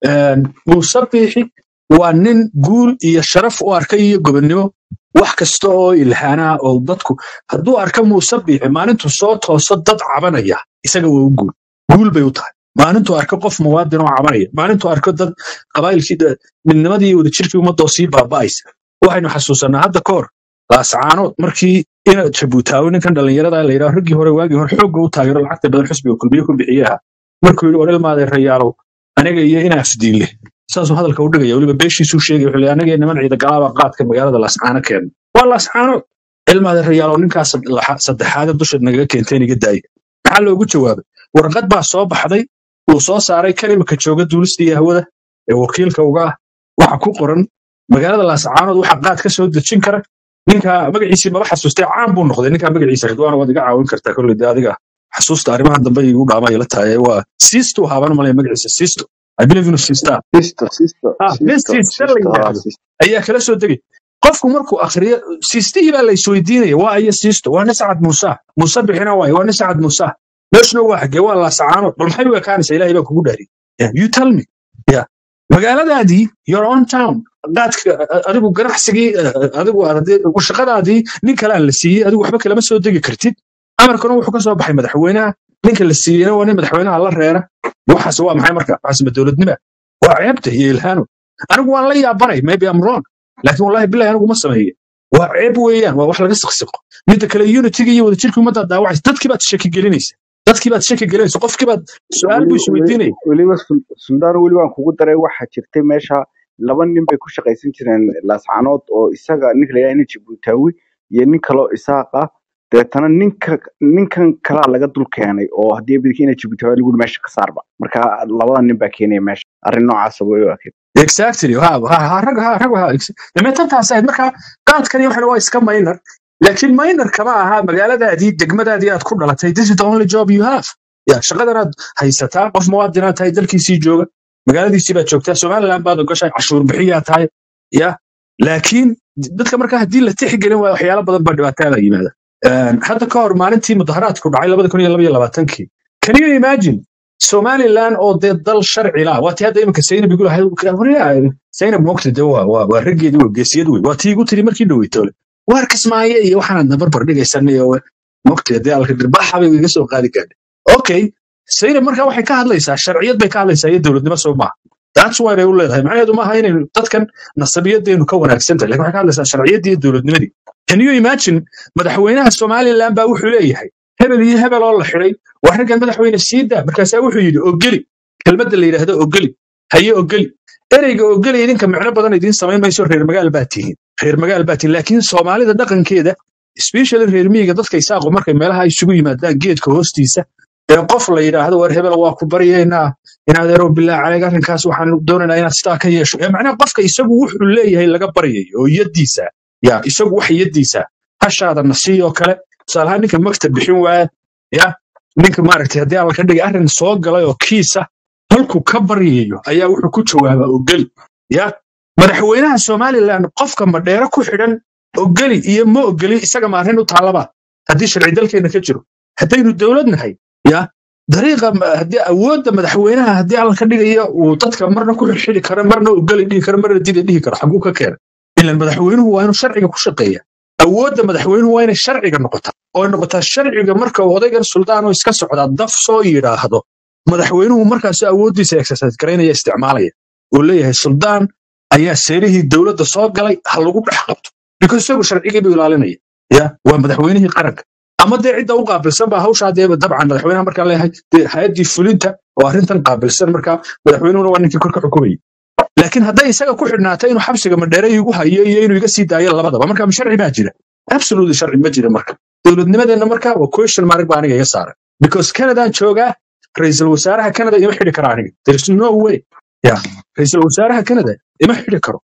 muuse biixi waa nin guul iyo sharaf u arkay iyo gobonnimo wax kasta oo ilhaanaa oo dadku hadduu arka muuse biixi maalintuu soo tooso dad cabanaya isaga waa u guul guul bay u tahay maalintuu arko qof muwaadin oo cabanaya maalintuu arko dad qabaa'ilkii midnimadii iyo wadajirkii ummadoo sii baaba'aysa waxaynu xasuusanaa hadda ka hor laascaanood markii ina jabuutaawi ninkan dhallinyarada la yidhaho raggii hore waagii hore xoogga u taageero lacagta badan xusbiga kulmiye ku bixiyaha markuu yidhi war ilmaaday rayaalow aniga iyo ina afdiille saasuu hadalka u dhigaya weliba beeshiisuu sheegay wuxuu leeyahay aniga niman ciida galaaba qaadka magaalada laascaano keena waa laascaanood ilmaaday rayaalow ninkaas saddexaad dusha nagaga keenteen iga daaya maxaa loogu jawaabay warqad baa soo baxday uu soo saaray kan imika jooga duulistii hawada ee wakiilka uga ah waxa ku qoran magaalada laascaanood waxa qaad ka soo dejin kara ninka magaciisii maba xasuustay caan buu noqday ninka magaciisa ridwaan waad iga caawin kartaa kolley dee adiga xasuusta arrimahan dambe igu dhaamay la tahay waa siisto haban malay magaciisa siisto I believe in siista sisto sisto ah nin sisto siista la sisto yiraahdo ayaa kala soo degay qofku markuu akhriyo siistihii baa la isweydiinaya waa ayo siisto waa niscad muusa muusa bixina waay waa niscad muusa meeshuna waa xagee waa laascaanood bal maxay u ekaanaysaa ilaahay baa kugu dhaari you tell me yeah magaaladaadii your own town qaadka adigu ganacsigii adigu adigu shaqadaadii nin kale aan la siiyey adigu waxba kalama soo degi kartid amarkuna wuxuu ka soo baxay madaxweynaha ninka la siiyeyna waa nin madaxweynaha la reera waxaas waa maxay marka waxaas ma dowladnimo waa ceebta iyo ilhaano anigu waan la yaabanay maybe I'm wrong laakiin wallahi billahi anigu ma sameeyay waa ceeb weeyaan waa wax laga siqsiqo midda kale unity-ga iyo wadajirka ummadda daawacaysa dadkii baad shaki gelinaysa dadkii baad shaki gelinaysa qofkii baad su'aal buu isweydiinaya weliba suldaan weli waan kugu daray waxaa jirtay meesha laba nin bay ku shaqaysan jireen laascaanood oo isaga ninka la yidhaha ina jabuutaawi iyo nin kaloo isaaq ah deetana ninka ninkan kalaa laga dul keenay oo haddii bidki ina jabuutaawi lagu meesha ka saarba marka labada nin baa keenaya meesha arrin noocaasa way u akid exactly ha ha rag ha rag ha meetantaas ahayd marka qaadkani waxa waa iska minor laakiin minor kama aha magaaladaadii degmadaadii aad ku dhalatay this is the only job you have ya shaqadan aad haysataa qof muwaadin aad tahay dalkiisii jooga magaaladiisii baad joogtaa somaliland baad ogashay cashuur bixiyaa tahay ya laakiin dadka marka haddii la tixgelin waayo waxyaalo badan baa dhibaatada yimaada hadda ka hor maalintii mudaharaadku dhacay labada kun iyo laba iyo labaatankii can you imagine somaliland oo dee dal sharci la waa tii hadda iminka saynab igu lahayd saynab moogta dee waa waa raggeedii waa geesiyad wey waa tii igu tiri markii dhaweytoole waar kasmaaye iyo waxaanad nabarbar dhigaysanay oo moogta dee alka dirbaxa bay iga soo qaadi gaadhay okay saynab markaa waxay ka hadlaysaa sharciyad bay ka hadlaysaa iyo dowladnimo soo maaha that's why bay u leedahay macnaheedu maaha inay dadkan nasabiyadeenu ka wanaagsan tahay laakiin waxay ka hadlaysaa sharciyaddii iyo dowladnimadii can you imagine madaxweynaha somaliland baa wuxuu leeyahay hebel iyo hebel oo la xidhay waa raggan madaxweyne siidaa markaasaa wuxuu yidhi ogeli kelmadda la yidhaahdo ogeli haye ogeli ereyga ogeli idinka micno badan idiin samayn mayso reer magaal baa tihiin reer magaal baa tihiin laakiin soomaalida dhaqankeeda especially reer miyiga dadka isaaqo markay meelaha isugu yimaadaan geedka hoostiisa ee qof la yidhaahdo war hebel waa ku baryaynaa inaad erow bilaa calayg arrinkaas waxaan doonaynaa inaad sidaa ka yeesho ee macnaha qofka isagu wuxuu leeyahay laga baryayo oo yaddiisa ya isagu wax yaddiisa hashaada nasiiyoo kale tusaalahaan ninka maktab bixin waaya ya ninka maaragtay haddii alla ka dhigay arrin soo galay oo kiisa halku ka baryayo ayaa wuxuu ku jawaabaa ogeli ya madaxweynaha somaliland qofka madheero ku xidhan ogeli iyo ma ogeli isaga ma arrin u taallaba haddii sharci dalkeena ka jiro haddaynu dowlad nahay ya dariiqa haddii awoodda madaxweynaha haddii alla ka dhigayo uu dadka marna ku xidhi karo marna ogeli dhihi karo marna dida dhihi karo xaguu ka keena ilan madaxweynuhu waa inuu sharciga ku shaqeeya awoodda madaxweynuhu waa inay sharciga noqotaa oo ay noqotaa sharciga marka odaygan suldaan oo iska socdaa daf soo yidhaahdo madaxweynuhu markaas awooddiisa exercise garaynaya isticmaalaya uu leeyahay suldaan ayaa seerihii dowladda soo galay ha lagu dhex qabto because isagu sharcigii buu ilaalinaya ya waa madaxweynihii qaranka ama dee cidda u qaabilsan baa hawshaa dee dabcan madaxweynaha markaan leeyahay dee hay-addii fulinta oo arrintan qaabilsan markaa madaxweynuhuna waa ninkii kor ka xukumayay laakiin hadday isaga ku xidhnaato inuu xabsiga madheere igu hayo iyo inuu iga sii daayo labadaba marka sharci baa jira absolutely sharci ma jira marka dowladnimadeenna marka waa question mark baa aniga iga saaran because canadaan joogaa ra'iisul wasaaraha canada ima xidhi karo aniga there is no way ya ra'iisul wasaaraha canada ima xidhi karo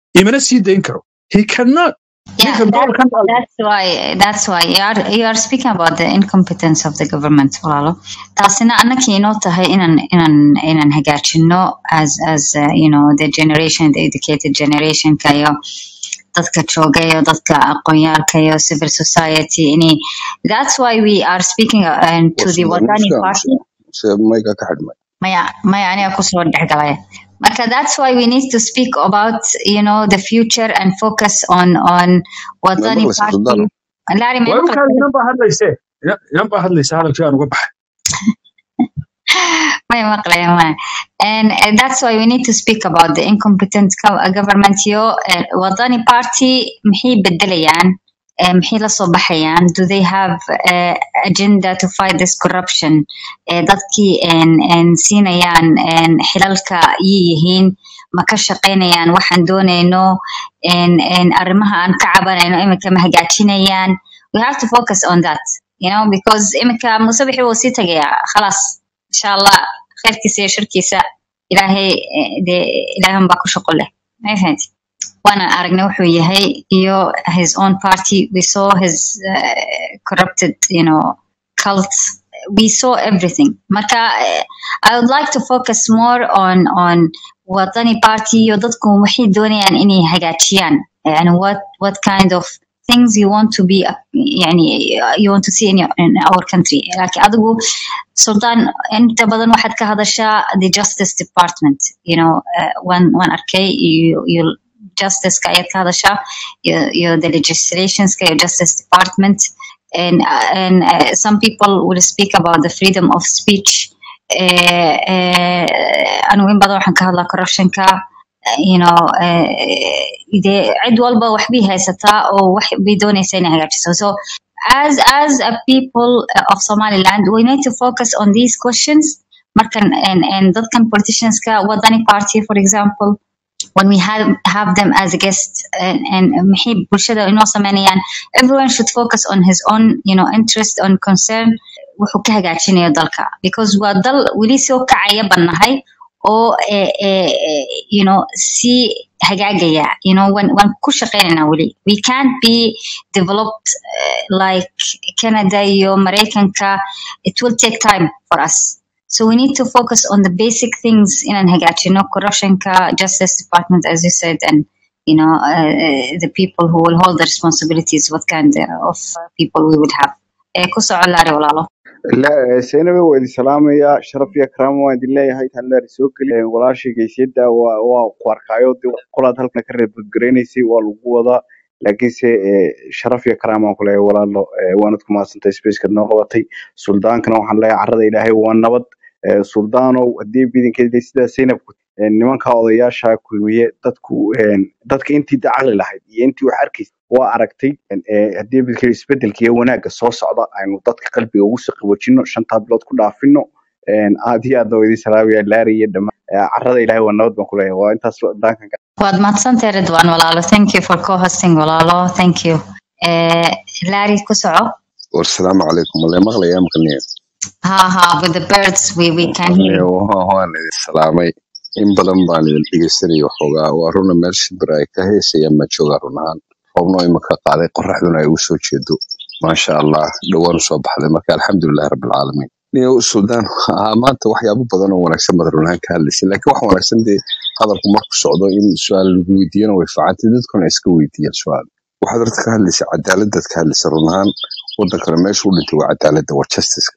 imana sii dayn karo he cannot Yeah, ninka that, gobolkan that's why that's why you are you are speaking about the incompetence of the government. Walaalo. Taasina annaki inoo tahay inaan inaan inaan hagaajino as as uh, you know the generation, the educated generation kayo dadka joogayo dadka aqoonyaalka iyo civil society ini that's why we are speaking uh, to the Wadani party. mega ka xidhmay maya maya aniga kusoo dhexgalaya marka that's why we need to speak about you know the future and focus on on Wadani maqlaysa party. Suldaan Laari ma way u maqlaysaa? kala inan baa hadlayse inan baa hadlaysa hadalkii aan uga baxay May maqlaya ma. And uh, that's why we need to speak about the incompetent go- government yo uh, Wadani party maxay bedelayaan uh, maxay la soo baxayaan do they have uh, agenda to fight this corruption uh, dadkii en en siinayaan en xilalka yihiin ma ka shaqeynayaan waxaan doonayno en en arrimaha aan ka cabanayno imika ma hagaajinayaan we have to focus on that you know because imika musabixi wuu sii tagayaa khalas inshallah khayrkiisa iyo shirkiisa ilaahay eh, dee ilaahan baa ku shaqo leh ma fahanti waana aragnay wuxuu yahay iyo his own party we saw his uh, corrupted you know cult we saw everything marka eh, I would like to focus more on on Wadani party iyo dadku waxay doonayaan inay hagaajiyaan and what what kind of things you want to be uh, يعني you want to see in, your, in our country like adigu Sultan inta badan waxaad ka hadashaa the justice department you know uh, one one arkay you you justice ka ayaad ka hadashaa you, you the legislations ka your justice department and uh, and uh, some people will speak about the freedom of speech uh, uh, anu in badan waxaan ka hadlaa corruption ka you know uh, dee cid walba wax bay haysataa oo wax bay doonaysaa inay hagaajiso so as as a people of Somaliland we need to focus on these questions markan and and dadkan politicians ka Wadani party for example when we have have them as a guest and and maxay bulshada inoo sameynayaan everyone should focus on his own you know interest on concern wuxuu ka hagaajinayo dalka because waa dal weli soo kacaya bannahay oo eh, eh, eh, you know si hagaagaya you know when when ku shaqeynayna weli we can't be developed uh, like Canada iyo Mareykanka it will take time for us so we need to focus on the basic things in an hagaajino corruption ka justice department as you said and you know uh, the people who will hold the responsibilities what kind of uh, people we would have eh ku soco laari walaalo لا سينبي وإذا سلامة يا شرف يا كرام وإذا الله هاي تهلا رسوك اللي ولا شيء جيسيدا وقاركايو دي قلاد هلك نكرر بجرينيسي والقوة لكن سي شرف يا كرام وكله ولا الله وانتكم أصلا تسبيس كنا قوتي سلطان كنا وحنا لا عرض إلهي والنبض سلطان ودي بيدين كده سيدا سينب nimanka odayaasha kulmiye dadku dadka intii dacaqli lahayd iyo intii wax arkay waa aragtay hadii bilka isbedelka iyo wanaaga soo socda aynu dadka qalbiga ugu saqwajino shanta bilood ku dhaafino aad iyo aad weydii salaawiya laari iyo dhama carrada ilaahay waa nabad baan ku leeyahay waa intaas daankan waad mahadsantahay Ridwan walaalo thank you for co-hosting walaalo thank you eh laari ku soco والسلام عليكم والله مغلى يا مكنيه ha ha with the birds we we can hear you. waan idin salaamay in badan baan idin dhegeysanay waxoogaa waa runa meel shibir ay ka heesayaan ma jooga runaan roobno imaka qaaday qoraxduna ay u soo jeedo maasha allah dhawaan soo baxday marka alxamdulilah rabbil caalamiin niyo Suudaan maanta waxyaabo badan oo wanaagsan mad runaan ka hadlaysay laakiin wax wanaagsan dee hadalku markuu socdo in su'aal lagu weydiiyana way fiicantay dadkuna iska weydiiyaan su'aal waxaad rabtaa ka hadlaysay cadaaladda ka hadlaysay runaan waddanka meesha uu dhintay waa cadaaladda waa justice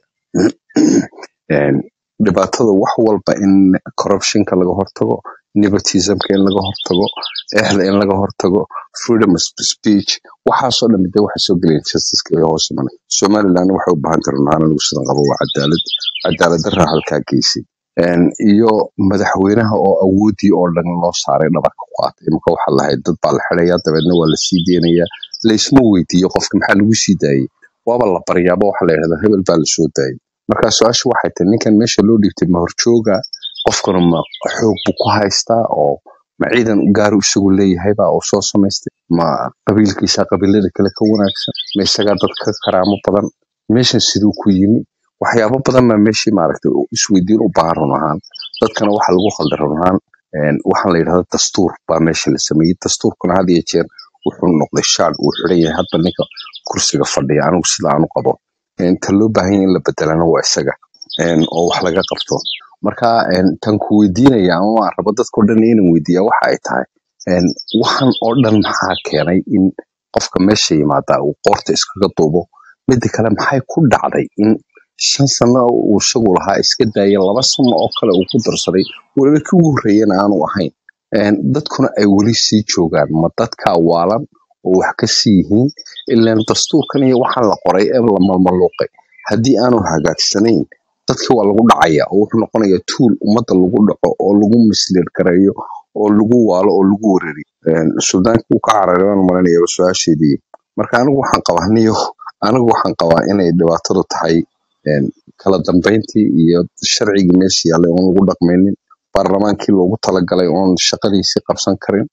and dhibaatada wax walba in corruptionka laga hortago nepotismka in laga hortago eexda in laga hortago freedom of speech waxaas oo dhan midda waxa soo gelin justice iyo hoos imanay Somaliland waxay u baahan tahay runaan lagu sidan qabo waa cadaalad cadaalad darra halka geysay and iyo madaxweynaha oo awoodii oo dhan loo saaray dhabarka ku qaatay imka waxa la hayd dad baa la xidhaya dabeedna waa la sii deynaya la isma weydiiyo qofka maxaa lagu sii daayay waaba la baryaabo waxa la yiraahdaa hebel baa la soo daayay marka su'aashu waxay tahay ninkan meesha loo dhigtay ma horjooga qofkana ma xoog buu ku haystaa oo ma ciidan gaar u isagu leeyahay baa oo soo samaystay ma qabiilkiisa qabiilada kale ka wanaagsan ma isaga dadka karaamo badan meesha sidoo ku yimi waxyaabo badan ma meeshii maaragtay isweydiin u baahan runaan dadkana waxa lagu khaldan runaan waxaan la yidhahda dastuur baa meesha la sameeyey. Dastuurkuna had iyo jeer wuxuu noqday shaad uu xiran yahay hadba ninka kursiga fadhiya. Anigu sida aan u qabo inta loo baahan yahay in la bedelana waa isaga oo wax laga qabto. Marka tan ku weydiinaya ama waan rabo dadkoo dhan inaan weydiiyaa waxa ay tahay waxaan oo dhan maxaa keenay in qofka meesha yimaada uu qoorta iskaga duubo? Midda kale maxay ku dhacday in shan sano uu isagu lahaa iska daaya laba sano oo kale uu ku darsaday weliba kii ugu horreeyana aanu ahayn, dadkuna ay weli sii joogaan? Ma dadkaa waalan oo wax ka sii yihiin? ilaan dastuurkan iyo waxaan la qoray ee la malmaluuqay haddii aanu hagaagsanayn dadkii waa lagu dhacaya oo wuxuu noqonayaa tuul ummadda lagu dhaco oo lagu misleer gareeyo oo lagu waalo oo lagu weerariyo. Suudaanka uu ka cararay waan malaynayaa su-aasheedii. Marka anigu waxaan qabaa niyo anigu waxaan qabaa inay dhibaatadu tahay kala dambeyntii iyo sharcigii meesha yaallay oon lagu dhaqmaynin, baarlamaankii loogu talagalay oon shaqadiisii qabsan karin,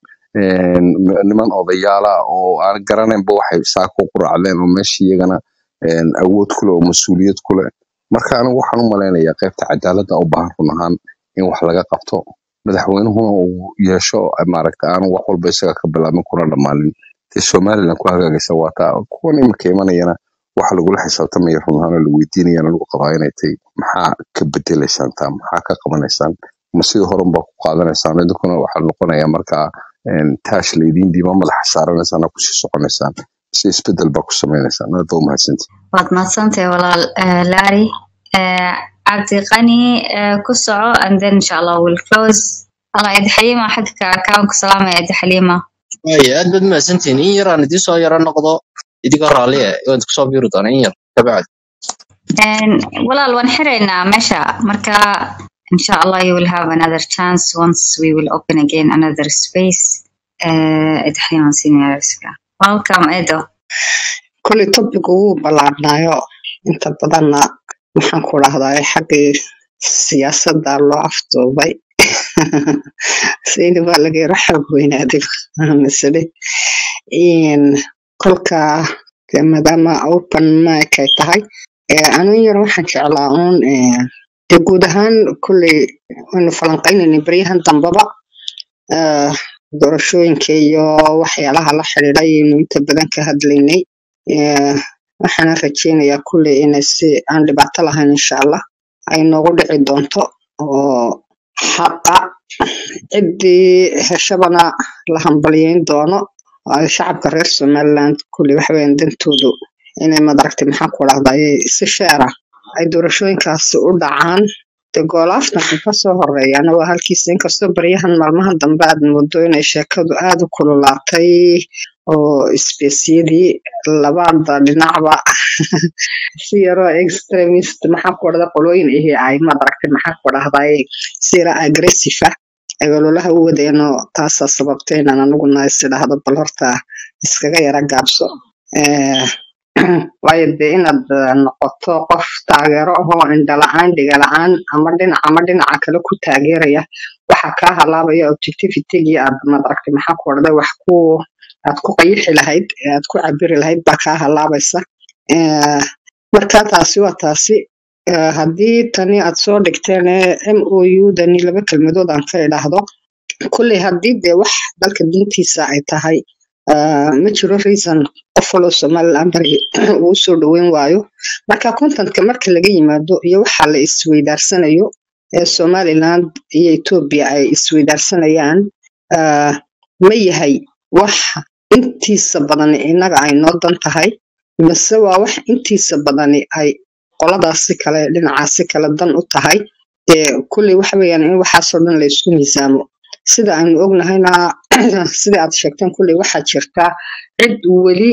niman odayaala oo aan garanaynba waxay saako ku raacdeen oo meesha iyagana awood ku leh oo mas-uuliyad ku leh. Marka anigu waxaan u malaynayaa qaybta cadaaladda u baahan run ahaan in wax laga qabto, madaxweynuhuna uu yeesho maaragta aanu wax walba isaga ka bilaabin kuna dhammaanin. Tii Somaliland ku hagaagaysa waa taa kuwan imika imanayana waxa lagula xisaabtamaya run ahaan la weydiinayaan anigu qabaa inay tahay maxaa ka bedelaysaan taa, maxaa ka qabanaysaan, ma sidii horan baa ku qaadanaysaan? idinkuna waxaa noqonayaa markaa taash laydiin diima madaxa saaranaysaan oo kusii soconaysaan si isbedel baa ku samaynaysaan. aad baa umahadsantihi. waad mahadsantahay walaal Larry. Cabdi Qani ku soco and then inshallah we'll close. Allah Id Halima xagka kaan ku salaamay Id Halima. ay aad bad ma santiin in yaraan idin soo yara noqdo idiga raali ah oo ku soo biiro doona in yar tabacad. And walaal waan xireynaa meesha marka inshallah you will have another chance once we will open again another space. Id Halima seniorska. Welcome Edo. كل topic uu balaadnayo inta badanna waxaan ku raahdaa xaqii siyaasadda loo afduubay sayni baa laga raxab weynaaday mas'ale in kolka maadaama open mic ay tahay anu yar waxaan jeclaa uun guud ahaan kulli inu falanqaynayna baryahan dambaba doorashooyinka iyo waxyaalaha la xiriiray inuu inta badan ka hadlaynay. waxaan rajeynayaa kulli inay si aan dhibaato lahayn insha Allah ay noogu dhici doonto oo xaqa cidii heshabana la hambalyeyn doono shacabka reer Somaliland kulli wax weyn dantoodu inay madaragtay maxaan ku raahdaa si sheera ay doorashooyinkaas u dhacaan. de goolaafta ka soo horeeyana waa halkiisa inkastoo baryahan maalmahan dambe aad moodo inay sheekadu aad u kululaatay oo isbeesiyadii labada dhinacba si yaro extremist maxaa ku dhada qolooyin ihi ay madaragtay maxaa ku dhahday sira aggressive ah ay walolaha u wadeeno taas sababtay inaan anuguna isdhaahdo bal horta iskaga yara gaabso ee waayo dee inaad noqoto qof taageero oo indhala-aan dhiga-la-aan ama dhinac ama dhinaca kale ku taageeraya waxa kaa halaabaya objectivity-gii aad madaragtay maxaa ku dhahday wax ku aad ku qayixi lahayd aad ku cabiri lahayd baa kaa halaabaysa. marka taasi waa taasi haddii tani aad soo dhigteen M O U dani laba kelmadood aan ka idhaahdo kulli haddii dee wax dalka diintiisa ay tahay ma jiro reason qof waloo Somaliland uu soo dhaweyn waayo. marka contentka marka laga yimaado iyo waxa la isweydaarsanayo ee Somaliland iyo Ethiopia ay isweydaarsanayaan ma yahay wax intiisa badan inaga ay noo dan tahay mise waa wax intiisa badan ay qoladaasi kale dhinacaasi kale dan u tahay. ee kulli waxa weeyaan in waxaasoo dhan la isku miisaamo sida aan ognahayna sida aad sheegteen kulli waxa jirta cid weli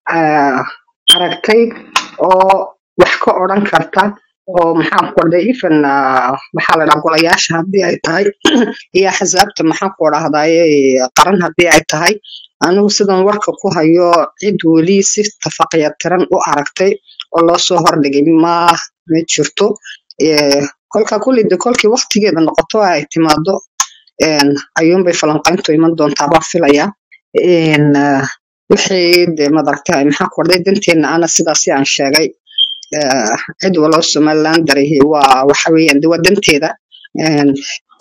aragtay oo wax ka oran karta oo maxaa ku dhacday even waxa la dhahaa golayaasha haddii ay tahay iyo xisabta maxaa ku dhahday qaran haddii ay tahay anigu sidan warka ku hayo cid weli si tafaqiyatiran u aragtay oo loo soo hordhigay ma ma jirto. ee kolka kulli de kolkii waqtigeeda noqoto ay timaado een ayuun bay falanqayntu iman doontaa baa filaya. een wixii de madaragtay maxaa ku dhacday danteena ana sidaas aan sheegay cid waloo Somaliland darihi waa waxa weeyaan de wadanteeda een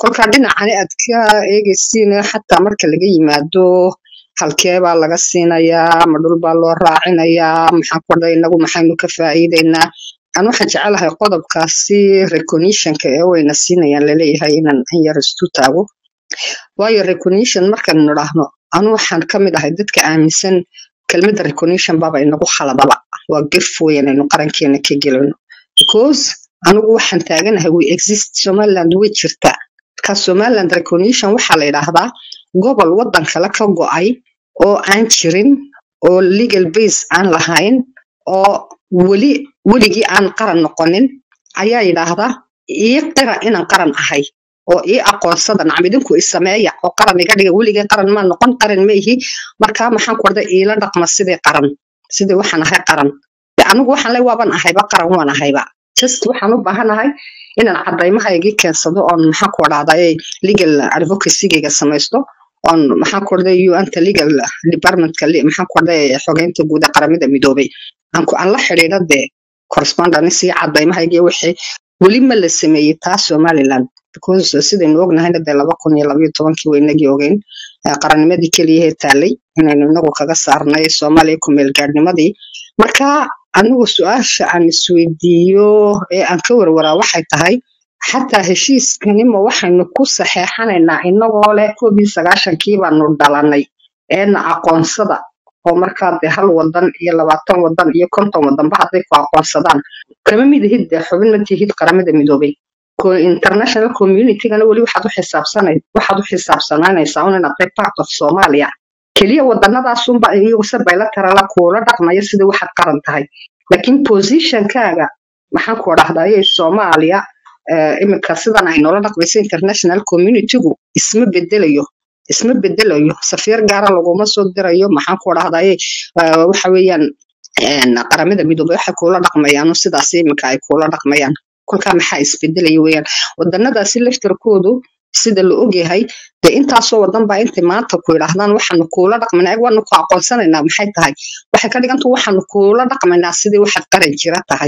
kolka dhinacani aad ka eegaysiin xataa marka laga yimaado halkee baa laga siinayaa ma dhul baa loo raacinayaa maxaa ku dhacay inagu maxaynu ka faa'iideynaa aan waxaan jecelahay qodobkaasi recognition-ka ee wayna siinayaan laleeyahay inaan in yar istu taago waayo recognition markaan nidhaahno anu waxaan ka mid ahay dadka aaminsan kelmadda recognition baaba inagu khaladaba waa gef weyn aynu qarankeena ka gelino because anigu waxaan taaganahay we exist Somaliland way jirtaa ka Somaliland recognition waxaa la yiraahdaa gobol wadan kale ka go'ay oo aan jirin oo legal base aan lahayn oo wali waligii aan qaran noqonin ayaa yiraahdaa ii qira inaan qaran ahay oo ii aqoonsada nacmidinku isameeya oo qaran iga dhiga waligii qaran ma noqon qaran ma ihi marka maxaan ku warday ila dhaqma sidii qaran sidii waxaan ahay qaran anigu waxaan leeyahay waaban ahayba qaran waan ahayba just waxaan u baahanahay inaan cadaymahaygii keensado oo maxaa ku dhacday legal advocacy-ga samaysto on maxaa ku dhacday U N ta legal department-ka maxaa ku dhacday xogeynta guud ee qaramada midoobay aan ku aan la xiriirade correspondence iyo cadaymahaygii wixii wali ma la sameeyay taa Somaliland because sidaynu ognahay hadda laba kun iyo laba iyo toban-kii weynagii ogeyn qarannimadii kaliya ee taalay inaynu inagu kaga saarnay Soomaaliya ku meel gaadhnimadii marka anigu su'aasha aan isweydiiyo ee aan ka warwaraa waxay tahay xataa heshiiskani ma waxaynu ku saxeexanaynaa inagoo leh koob iyo sagaashan-kii baanu dhalanay eena aqoonsada oo markaa dee hal wadan iyo labaatan wadan iyo konton wadanba hadday ku aqoonsadaan kama mid ahid dee xubin ma tihid qaramada midoobay international community-gana weli waxaad u xisaabsanay waxaad u xisaabsanaanaysaa un inaad tahay part of Soomaaliya kaliya wadanadaasunba iyagu se bilateral kuula dhaqmaya sida waxaad qaran tahay laakiin position-kaaga maxaan ku dhahdaa Soomaaliya iminka sidan ay noola dhaqmayso international community-gu isma bedelayo isma bedelayo safiir gaara laguma soo dirayo maxaan ku dhahdaa waxa weeyaan qaramada midoobay waxa kuula dhaqmayaan sidaas iminka ay kuula dhaqmayaan kulka maxaa isbedelay weeyaan wadanadaasi laftirkoodu sida la ogyahay de intaasoo wadan baa inta maanta ku yiraahdaan waxaanu kuula dhaqmanaa waanu ku aqoonsanaynaa maxay tahay waxay ka dhigan tahay waxaanu kuula dhaqmanaa sidii waxaad qaran jira tahay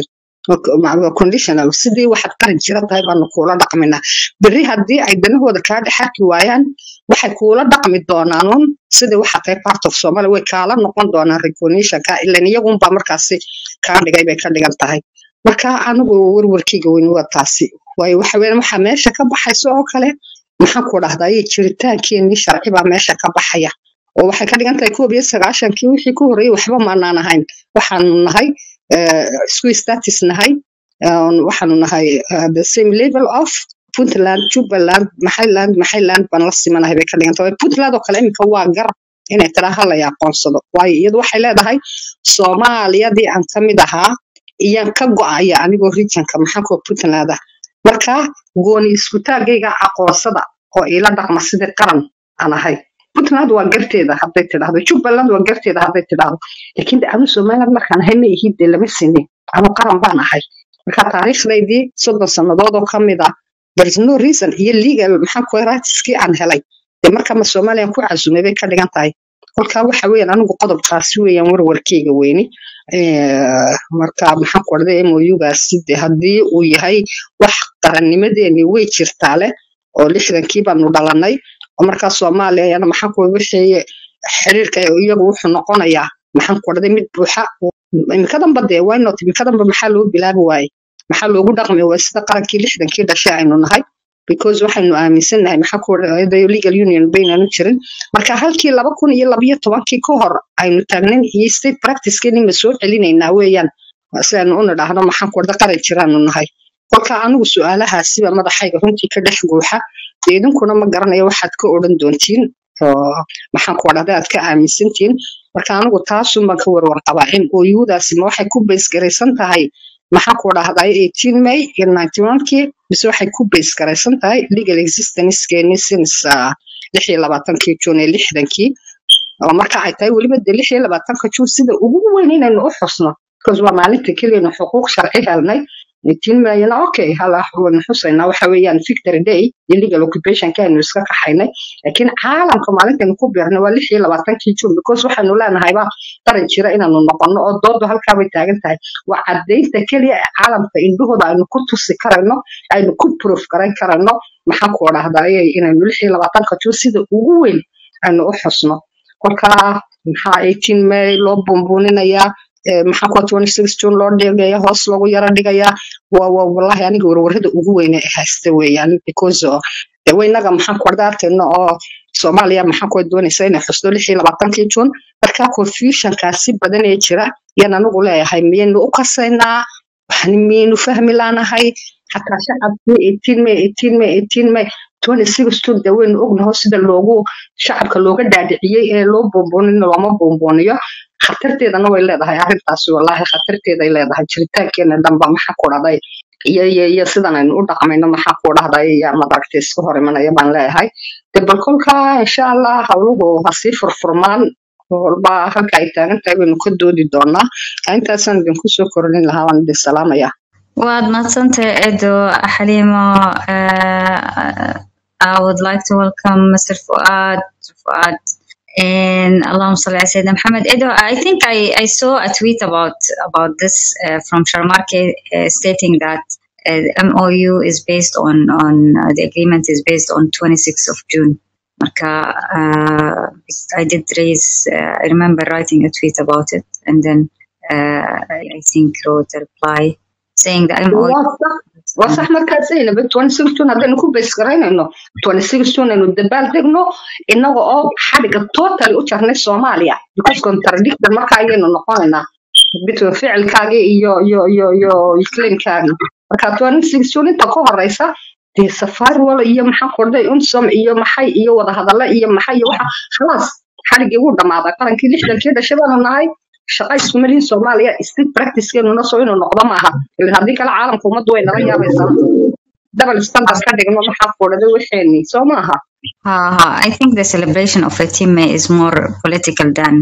conditional sidii waxaad qaran jira tahay baanu kuula dhaqmanaa bari haddii ay danahooda kaa dhaxarki waayaan waxay kuula dhaqmi doonaan sidii waxaad tahay part of Soomaaliya way kaala noqon doonaan recognition-ka ilaan iyagunba markaasi kaa dhigay bay ka dhigan tahay marka anigu warwarkayga weyn waa taasi waayo waxa weeyaan waxa meesha ka baxayso oo kale maxaan ku dhahdaa jiritaankeenii sharci baa meesha ka baxaya oo waxay ka dhigan tahay koob iyo sagaashan-kii wixii ku horreeyay waxba maanaan ahayn waxaanu nahay isku status nahay waxaanu nahay the same level of Puntland Jubaland Maxayland Maxayland baan la simanahay bay ka dhigan tahay Puntland oo kale imika waa gar inay tiraha la aqoonsado waayo iyadu waxay leedahay Soomaaliyadii aan ka mid ahaa iyaan ka go'aya anigoo regionka maxaa ku Puntland marka gooni isku taagayga aqoonsada oo ila dhaqma sidii qaran aan ahay Puntland waa garteeda hadday tidhaahdo Jubaland waa garteeda hadday tidhaahdo laakiin anu Somaliland markaan ahay ma ihid lama sinin anu qaran baan ahay marka taariikhdaydii soddon sanadood oo kamid ah there is no reason iyo legal maxaa ku rights-kii aan helay de marka ma Soomaaliya ku casuumay bay ka dhigan tahay kolka waxa weeyaan anigu qodobkaasi weeyaan warwarkayga weyni marka maxaan ku warday M O U-gaasi de haddii uu yahay wax qarannimadeeni way jirtaa leh oo lixdankii baanu dhalanay oo marka Soomaaliya yana maxaan ku wixii xiriirka iyagu wuxuu noqonayaa maxaan ku warday mid buuxa imika danba de why not imika danba maxaa loo bilaabi waayay maxaa loogu dhaqmi waayay sida qarankii lixdankii dhashay aynu nahay because waxaynu aaminsanahay maxaa ku warday legal union baynanu jirin marka halkii laba kun iyo laba iyo toban-kii ka hor aynu taagnayn iyo state practice-keeni ma soo celinaynaa weeyaan sidaan u nidhaahno maxaan ku warday qaran jiraanu nahay kolka anigu su'aalahaasiba madaxayga runtii ka dhex guuxa idinkuna ma garanayo waxaad ka odhan doontiin oo maxaan ku warday aad ka aaminsantiin marka anigu taasun baan ka warwar qabaa in O U-daasi ma waxay ku base garaysan tahay maxaan ku dhahdaa eighteen May iyo ninety-one-kii bise waxay ku base garaysan tahay legal existence-keeni since lix iyo labaatan-kii June ee lixdankii oo marka ay tahay weliba de lix iyo labaatanka June sida ugu weyn inaynu u xusno because waa maalinta keliya xuquuq sharci helnay eighteen million okay hala xubin xusayna waxa weeyaan victory day illegal occupation kaanu iska qaxaynay laakiin caalamka maalintan ku beerna waa lix iyo labaatan-kii June because waxaanu leenahay ba qaran jira inaanu noqono oo doodo halka way taagan tahay waa cadeynta kaliya ee caalamka indhahooda aynu ku tusi karayno aynu ku proof garan karayno maxaa ku dhahday inaanu lix iyo labaatan-ka June sida ugu weyn aanu u xusno kolka maxaa eighteen May loo bombooninayaa maxaa ku twenty-six June loo dhigaya hoos lagu yara dhigaya waa waa wallahi aniga warwarada ugu weyn ee haysta weeyaan because de weynaga maxaa ku darteeno oo Soomaaliya maxaa ku doonaysaa inay xusto lix iyo labaatan-kii June marka confusion kaasi badan ee jira yana nagu leeyahay miyaynu u qasaynaa waxaan miyaynu fahmi laanahay xataa shacabkii eighteen May eighteen May eighteen May twenty-six June de weynu ognahay sida loogu shacabka looga dhaadhiciyay ee loo bomboonin looma bombooniyo khatarteedana way leedahay arrintaasi wallahi khatarteeda ay leedahay jiritaankeena dhanba maxaa ku dhacday iyo iyo iyo sidan aynu u dhaqmayno maxaa ku dhacday ya madaragtay isku hor imanaya baan leeyahay de balkolka insha Allah hawluhu hasi furfurmaan walba halka ay taagan tahay baynu ka doodi doonaa intaasan idin ku soo kordhin lahaa waan idin salaamaya waad madsantay Edo Halima. uh, I would like to welcome Mister Fuad Fuad and Allahumma salli ala Sayyidina Muhammad. Edo, I think I, I saw a tweet about about this uh, from Sharmarke uh, stating that uh, the M O U is based on on uh, the agreement is based on twenty-sixth of June. Marka, uh, I did raise. Uh, I remember writing a tweet about it, and then uh, I think wrote a reply saying that M O U. وصح مركزين ب twenty-six June hadaynu ku base gareynayno twenty-six June inuu dabaal degno inaga oo xariga total u jarnay Soomaaliya because contradiction marka ayaynu noqonaynaa between ficilkaaga iyo iyo iyo iyo claimkaaga marka twenty-six June inta ku horeysa dee safar wala iyo maxaa kordhay unsom iyo maxay iyo wada hadalla iyo maxay waxa خلاص xarigii uu dhamaaday qarankii lixdan-kii dhashabana nahay shaqay Soomaaliya Soomaaliya state practice keenu soo inuu noqdo maaha ilaa hadii kala caalamku umad way naga yaabaysaa double standard ka dhigno maxaa qoraday waxeeni soo maaha ha ha I think the celebration of eighteen May is more political than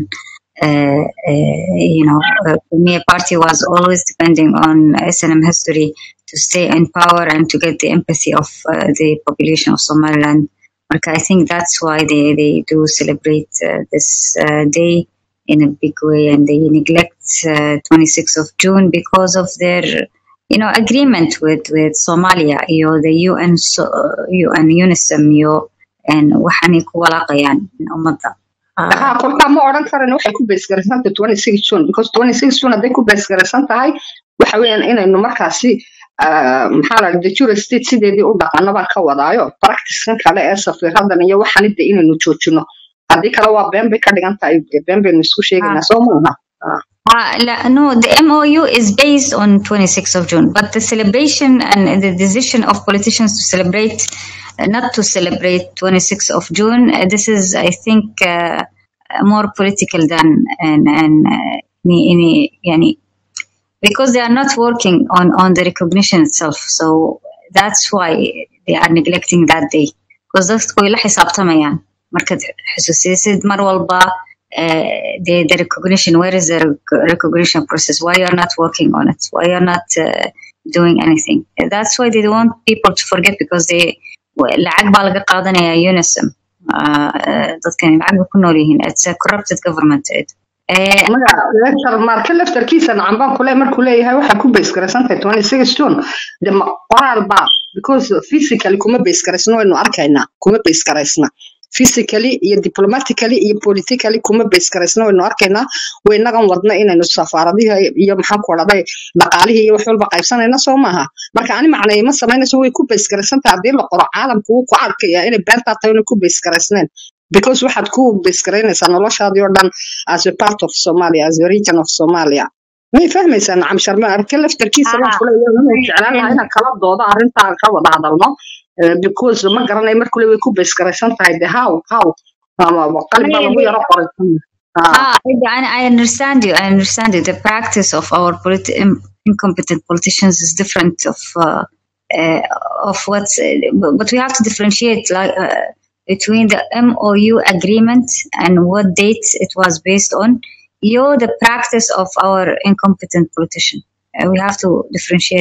uh, uh, you know uh, for me a party was always depending on S N M history to stay in power and to get the empathy of uh, the population of Somaliland. Like, I think that's why they, they do celebrate uh, this uh, day in a big way, and they neglect uh, twenty-sixth of June because of their, you know, agreement with, with Somalia, you know, the U N, so, U N UNISM, you and waxani ku walaqayaan ummadda. Aha, kolka ma oran karaan waxay ku base garaysan twenty-sixth June because twenty-sixth June haday ku base garaysan tahay waxa weeyaan inaynu markaasi maxaa la yiraahdaa jure state sideedii u dhaqano baan ka wadaayo practice kale ee safiiradan iyo waxan inta inaynu joojino hadii kale waa been bay ka dhigan tahay been baynu isku sheegaynaa soo maaha Uh, no, the M O U is based on twenty-sixth of June, but the celebration and the decision of politicians to celebrate, uh, not to celebrate twenty-sixth of June, uh, this is, I think, uh, more political than and and uh, any, any, because they are not working on on the recognition itself. So that's why they are neglecting that day. Because that's كل حسابتهم marka xusuusisid mar walba the the recognition, where is the recognition process, why you are not working on it, why you are not uh, doing anything. That's why they don't want people to forget, because they lacag baa laga qaadanaya UNISM dadkan lacag ku nool yihiin. It's a corrupted government. lecture marka laftarkiisa nacambaan kule markuu leeyahay waxa ku base garaysantahay twenty-sixth June de qoraal baa because physically kuma base garaysno waynu arkaynaa kuma base garaysna physically iyo diplomatically iyo politically kuma base garaysna waynu arkaynaa waynagan wadna inaynu safaaradihi iyo maxaa ku dhacday dhaqaalihii iyo wax walba qaybsanayna soo maaha marka ani macnaheeyo ma sameynayso way ku base garaysantahay hadii la qoro caalamku uu ku arkaya inay beenta tahay inay ku base garaysneen because waxaad ku base garaynaysaa noloshaadii oo dhan as a part of Somalia, as a region of Somalia. may fahmaysaa nacam sharma arka laftarkiisa baan kula yeelanay jeclaan lahaa inaan kala doodo arrintaan ka wada hadalno because ma garanay markuu way ku base garaysan tahay de how how ama qalbi lagu yaro qoray ah I understand you I understand you the practice of our politi- incompetent politicians is different of uh, uh, of what's uh, but we have to differentiate like uh, between the M O U agreement and what date it was based on. You're the practice of our incompetent politician. Uh, we have to differentiate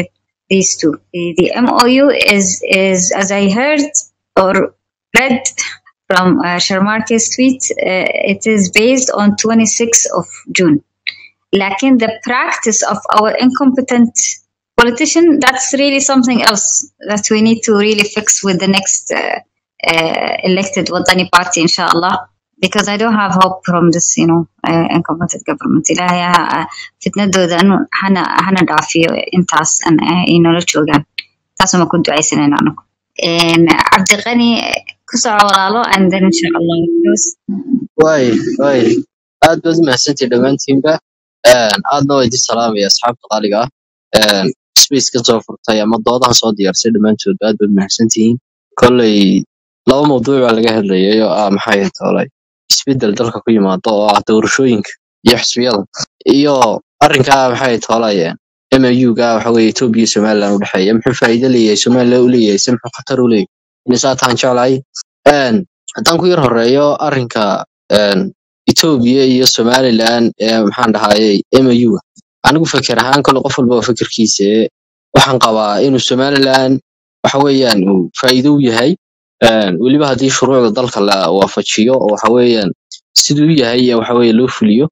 these two. The, the M O U is, is, as I heard or read from uh, Sharmarke's tweet, uh, it is based on twenty-sixth of June. Lakin the practice of our incompetent politician, that's really something else that we need to really fix with the next uh, uh, elected Wadani party, inshallah. Because I don't have hope from this, you know, uh, incompetent government. إلهي فتندو إنه هنا هنا ضعفي إنتاس أن إنه لتشوجان تاسو ما كنت عايزين عنك. إن عبد الغني كسر ولاله and then إن شاء الله يفوز. واي واي aad baad mahadsantihiin dhammaantiinba aadna waa idin salaamaya asxaabta qaaliga ah space ka soo furtay ama doodaha soo diyaarsay dhammaantood aad baad mahadsantihiin kolley laba mawduuc baa laga hadlayay oo ah maxay tahay isbedel dalka ku yimaado oo ah doorashooyinka iyo xisbiyada iyo arrinka maxay tahay M A U ga waxa weeye Ethiopia iyo Somaliland u dhaxeeya muxuu faa'iido leeyahay Somaliland u leeyahay sim muxuu khatar u leeyahay in saataan jeclay een haddaan ku yar horeeyo arrinka een Ethiopia iyo Somaliland ee maxaan dhahayay M A U anigu fikir ahaan kale qof walba fikirkiisa waxaan qabaa inuu Somaliland waxa weeyaan uu faa'iido u yahay een waliba hadii shuruucda dalka la waafajiyo oo waxa weeyaan sidoo yahay waxa weeye loo fuliyo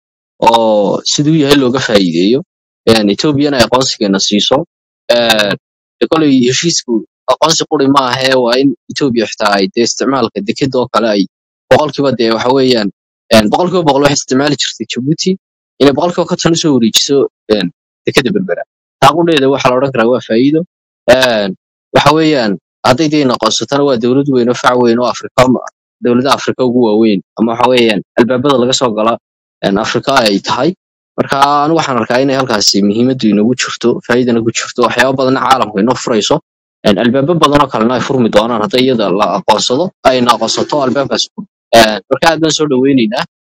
oo sidoo yahay looga faa'iideeyo een Ethiopia ay aqoonsigeena siiso een kale heshiisku aqoonsi qori ma aha waa in Ethiopia xitaa ay isticmaalka dekedda kale ay boqolkiiba de waxa weeyaan een boqolkiiba boqol wax isticmaali jirtay Djibouti inay boqolkiiba ka tan soo wareejiso een dekedda berbera taaqodeeda waxa la oran karaa waa faa'iido een waxa weeyaan hadday deena qorsatana waa dawlad weyn oo fac weyn oo Afrika dawladda Afrika ugu waaweyn ama waxa weeyaan albaabada laga soo gala in Afrika ay tahay marka anu waxaan arkaa inay halkaas muhiimad inoogu jirto faa'iidana ku jirto waxyaabo badan caalamka inoo furayso in albaabo badan oo kale ay furmi doonaan hadday iyada la aqoonsado ay aqoonsato albaabkaas een marka aad baan soo dhaweynayna